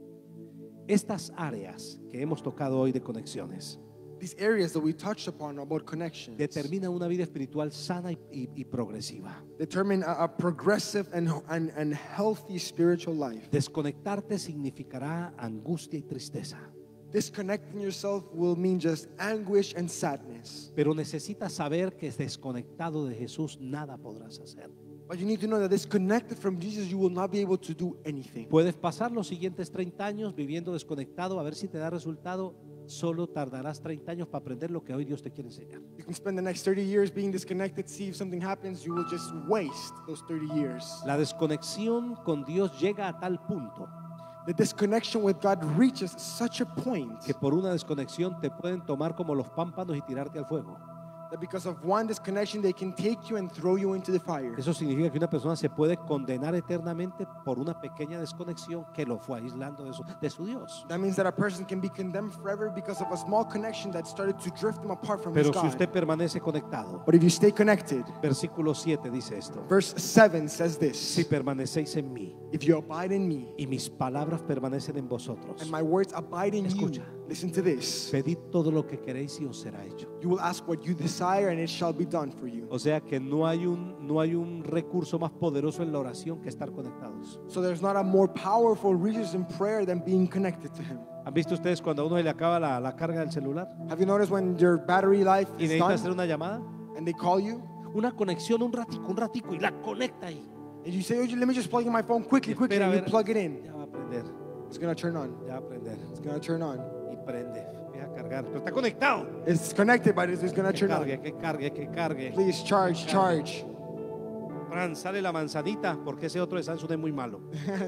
Estas áreas que hemos tocado hoy de conexiones
These areas that we touched upon about connections
determinan una vida espiritual sana y, y- y progresiva.
determine a, a progressive and, and, and healthy spiritual life.
Desconectarte significará angustia y tristeza.
Disconnecting yourself will mean just anguish and sadness.
Pero necesitas saber que desconectado de Jesús nada podrás hacer.
But you need to know that disconnected from Jesus, you will not be able to do anything.
Puedes pasar los siguientes treinta años viviendo desconectado a ver si te da resultado. Solo tardarás treinta años para aprender lo que hoy Dios te quiere enseñar.
You can spend the next thirty years being disconnected, see if something happens, you will just waste those thirty years.
La desconexión con Dios llega a tal punto
The disconnection with God reaches such a point
que por una desconexión te pueden tomar como los pámpanos y tirarte al fuego.
that because of one disconnection, they can take you and throw you into the fire.
Eso significa que una persona se puede condenar eternamente por una pequeña desconexión que lo fue aislando de su, de su Dios.
That means that a person can be condemned forever because of a small connection that started to drift them apart from
Pero
his
si
God.
usted permanece conectado,
But if you stay connected,
versículo siete dice esto:
verse seven says this:
si permanecéis en mí
if you abide in me
y mis palabras permanecen en vosotros,
and my words abide in
Escucha.
you, listen to this,
pedid todo lo que queréis y os será hecho.
you will ask what you desire and it shall be done for you.
O sea que no hay un no hay un recurso más poderoso en la oración que estar conectados.
So there's not a more powerful resource in prayer than being connected to Him.
¿Han visto ustedes cuando a uno se le acaba la, la carga del celular
Have you noticed when your battery life
y
is
necesita hacer
done
una llamada?
and they call you
Una conexión un ratico, un ratico y la conecta ahí.
and you say, oh, let me just plug in my phone quickly,
Y
quickly,
espera a
and you
ver,
plug it in.
ya va a prender,
It's gonna turn on.
ya va a prender
It's gonna turn on.
y prende. Deja cargar, pero está conectado.
It's connected, but it's, it's gonna
Que
turn on.
cargue, que cargue, que cargue.
Please charge, charge.
Fran, sale la manzanita porque ese otro de Samsung es muy malo.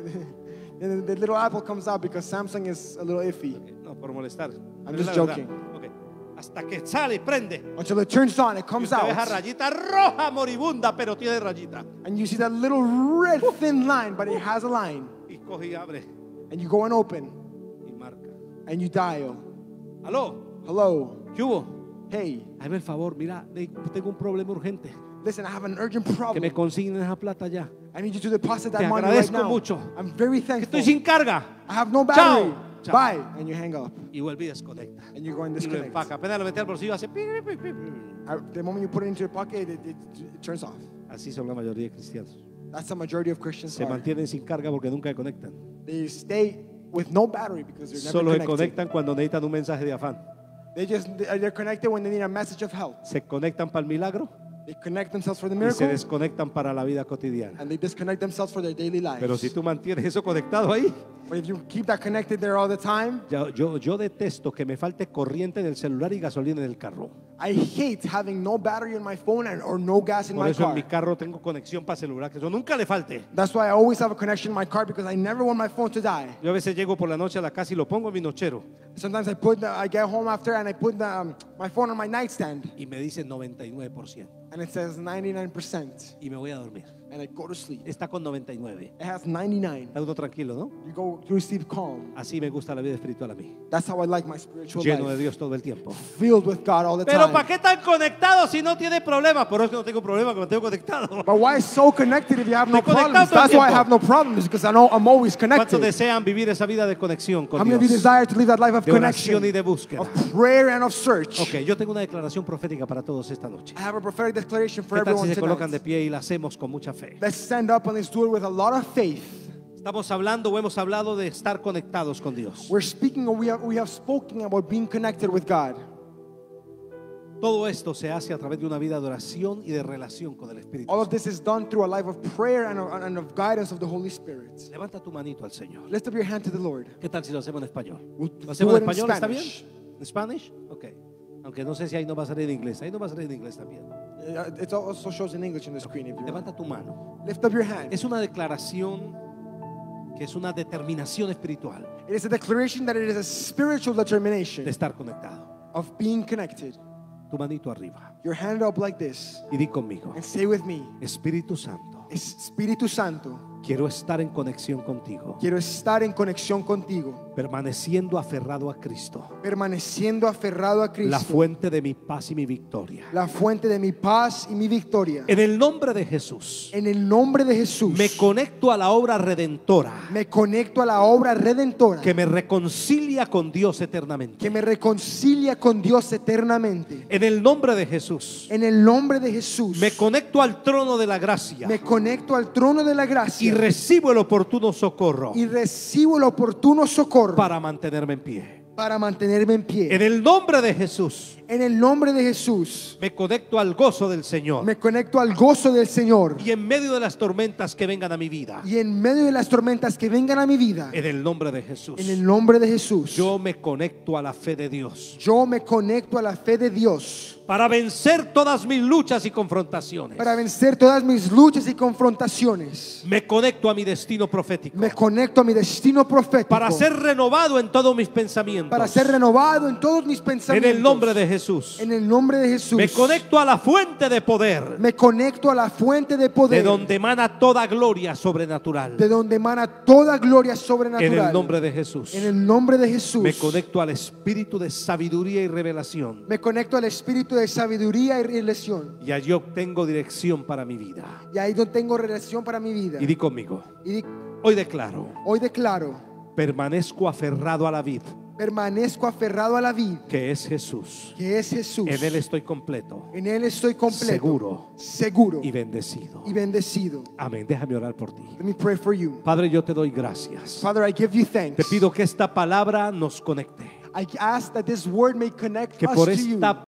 And the, the little apple comes out because Samsung is a little iffy.
No, por molestar.
I'm
Pero es
just
la verdad.
joking.
Ok. Hasta que sale y prende.
Until it turns on, it
Y
comes
usted ve esa
out.
rayita roja moribunda, pero tiene rayita.
And you see that little red thin line, but it has a line.
Y coge y abre
And you go and open,
y marca.
and you dial.
Aló,
Hello.
¿Qué hubo?
Hey,
Hazme el favor, mira, ne- tengo un problema urgente.
listen, I have an urgent
Que me
problem.
consignen esa plata ya.
I need you to deposit
Te
that money right
agradezco
now.
mucho.
I'm very
Estoy
thankful.
sin carga.
I have no battery.
Chao.
Bye. And you hang up.
Y vuelve y desconecta.
And you go and
Y lo
disconnect.
empaca. Apenas lo mete al bolsillo, hace pi, pi, pi, pi.
I- The moment you put it into your pocket, it, it, it turns off.
Así son la mayoría de cristianos.
That's the majority of Christians
Se
are.
mantienen sin carga porque nunca se conectan.
They stay with no battery because they're never
Solo se
connected.
conectan cuando necesitan un mensaje de afán.
They just they're connected when they need a message of help.
Se conectan para el milagro
They connect themselves for the
y se
miracle,
desconectan para la vida cotidiana.
and they disconnect themselves for their daily lives.
Pero si tú mantienes eso conectado ahí,
But if you keep that connected there all the time,
yo, yo, yo detesto que me falte corriente en el celular y gasolina en el carro.
I hate having no battery in my phone and, or no gas in
Por
my
eso en
car.
mi carro tengo conexión para celular, que eso nunca le falte.
That's why I always have a connection in my car because I never want my phone to die.
Yo a veces llego por la noche a la casa y lo pongo en mi nochero
Sometimes I put the, I get home after and I put the, um, my phone on my nightstand
y me dice noventa y nueve por ciento
and it says ninety-nine percent
y me voy a dormir.
and I go to sleep.
Está con noventa y nueve.
It has ninety-nine.
Está uno tranquilo, ¿no?
You go to sleep calm.
Así me gusta la vida espiritual a mí.
That's how I like my spiritual
Lleno de
life.
Dios todo el tiempo.
Filled with God all the
Pero ¿para
time.
qué están conectados si no tiene problemas? Por eso es que no tengo problema, que me tengo conectado.
But why so connected if you have no
Estoy conectado
problems?
todo el
That's why I
tiempo.
have no problems because I know I'm always
¿Cuántos
connected.
desean vivir esa vida de conexión con
How many of you
Dios?
desire to live that life of
De oración y
connection,
de búsqueda.
of prayer and of search?
Ok, yo tengo una declaración profética para todos esta noche.
I have a prophetic declaration for
¿Qué tal
everyone
si se colocan de
tonight.
pie y la hacemos con mucha fe?
Let's stand up and let's do it with a lot of faith.
Estamos hablando o hemos hablado de estar conectados con Dios.
We're speaking, or we have, we have spoken about being connected with God.
Todo esto se hace a través de una vida de oración y de relación con el Espíritu
All of
Santo.
this is done through a life of prayer and of, and of guidance of the Holy Spirit.
Levanta tu manito al Señor.
Lift up your hand to the Lord.
¿Qué tal si lo hacemos en español?
We'll
¿Lo hacemos
do
en
it in
español? ¿Está bien?
Spanish.
¿En Spanish? Ok. Aunque no sé si ahí no va a salir en inglés. Ahí no va a salir en inglés también.
Uh, It also shows in English on the screen if you want.
Levanta tu mano.
Lift up your hand.
Es una declaración que es una determinación espiritual
It is a declaration that it is a spiritual
de
determination
estar conectado.
of being connected.
Tu manito arriba.
Your hand up like this
Y di conmigo.
and say with me,
Espíritu Santo,
Espíritu Santo,
quiero estar en conexión contigo,
quiero estar en conexión contigo,
permaneciendo aferrado a Cristo,
permaneciendo aferrado a
la
Cristo,
fuente de mi paz y mi victoria.
la fuente de mi paz y mi victoria.
En el nombre de Jesús,
En el nombre de Jesús,
me conecto a la obra redentora
me conecto a la obra redentora
que me reconcilia con Dios eternamente.
que me reconcilia con Dios eternamente.
En el nombre de Jesús,
En el nombre de Jesús,
me conecto al trono de la gracia
me conecto al trono de la
y
gracia
recibo el oportuno socorro
y recibo el oportuno socorro
para mantenerme en pie.
para mantenerme en pie.
En el nombre de Jesús,
En el nombre de Jesús,
me conecto al gozo del Señor.
me conecto al gozo del Señor.
Y en medio de las tormentas que vengan a mi vida,
Y en medio de las tormentas que vengan a mi vida,
en el nombre de Jesús,
en el nombre de Jesús,
yo me conecto a la fe de Dios
yo me conecto a la fe de Dios
para vencer todas mis luchas y confrontaciones.
para vencer todas mis luchas y confrontaciones.
Me conecto a mi destino profético
Me conecto a mi destino profético
para ser renovado en todos mis pensamientos.
para ser renovado en todos mis
En
pensamientos.
el nombre de Jesús,
En el nombre de Jesús,
me conecto a la fuente de poder,
me conecto a la fuente de poder,
de donde emana toda gloria sobrenatural.
de donde emana toda gloria sobrenatural.
En el nombre de Jesús,
En el nombre de Jesús,
me conecto al espíritu de sabiduría y revelación.
me conecto al espíritu de sabiduría y revelación.
Y allí obtengo dirección para mi vida.
Y ahí donde tengo relación para mi vida.
Y di conmigo,
Y di-
hoy declaro,
hoy declaro,
permanezco aferrado a la vid,
permanezco aferrado a la vid,
que es Jesús.
que es Jesús.
En Él estoy completo,
En Él estoy completo,
seguro
seguro
y bendecido.
y bendecido.
Amén. Déjame orar por ti.
Let me pray for you.
Padre, yo te doy gracias.
Father, I give you thanks.
Te pido que esta palabra nos conecte.
I ask that this word may connect
Que
us
por
to you.
esta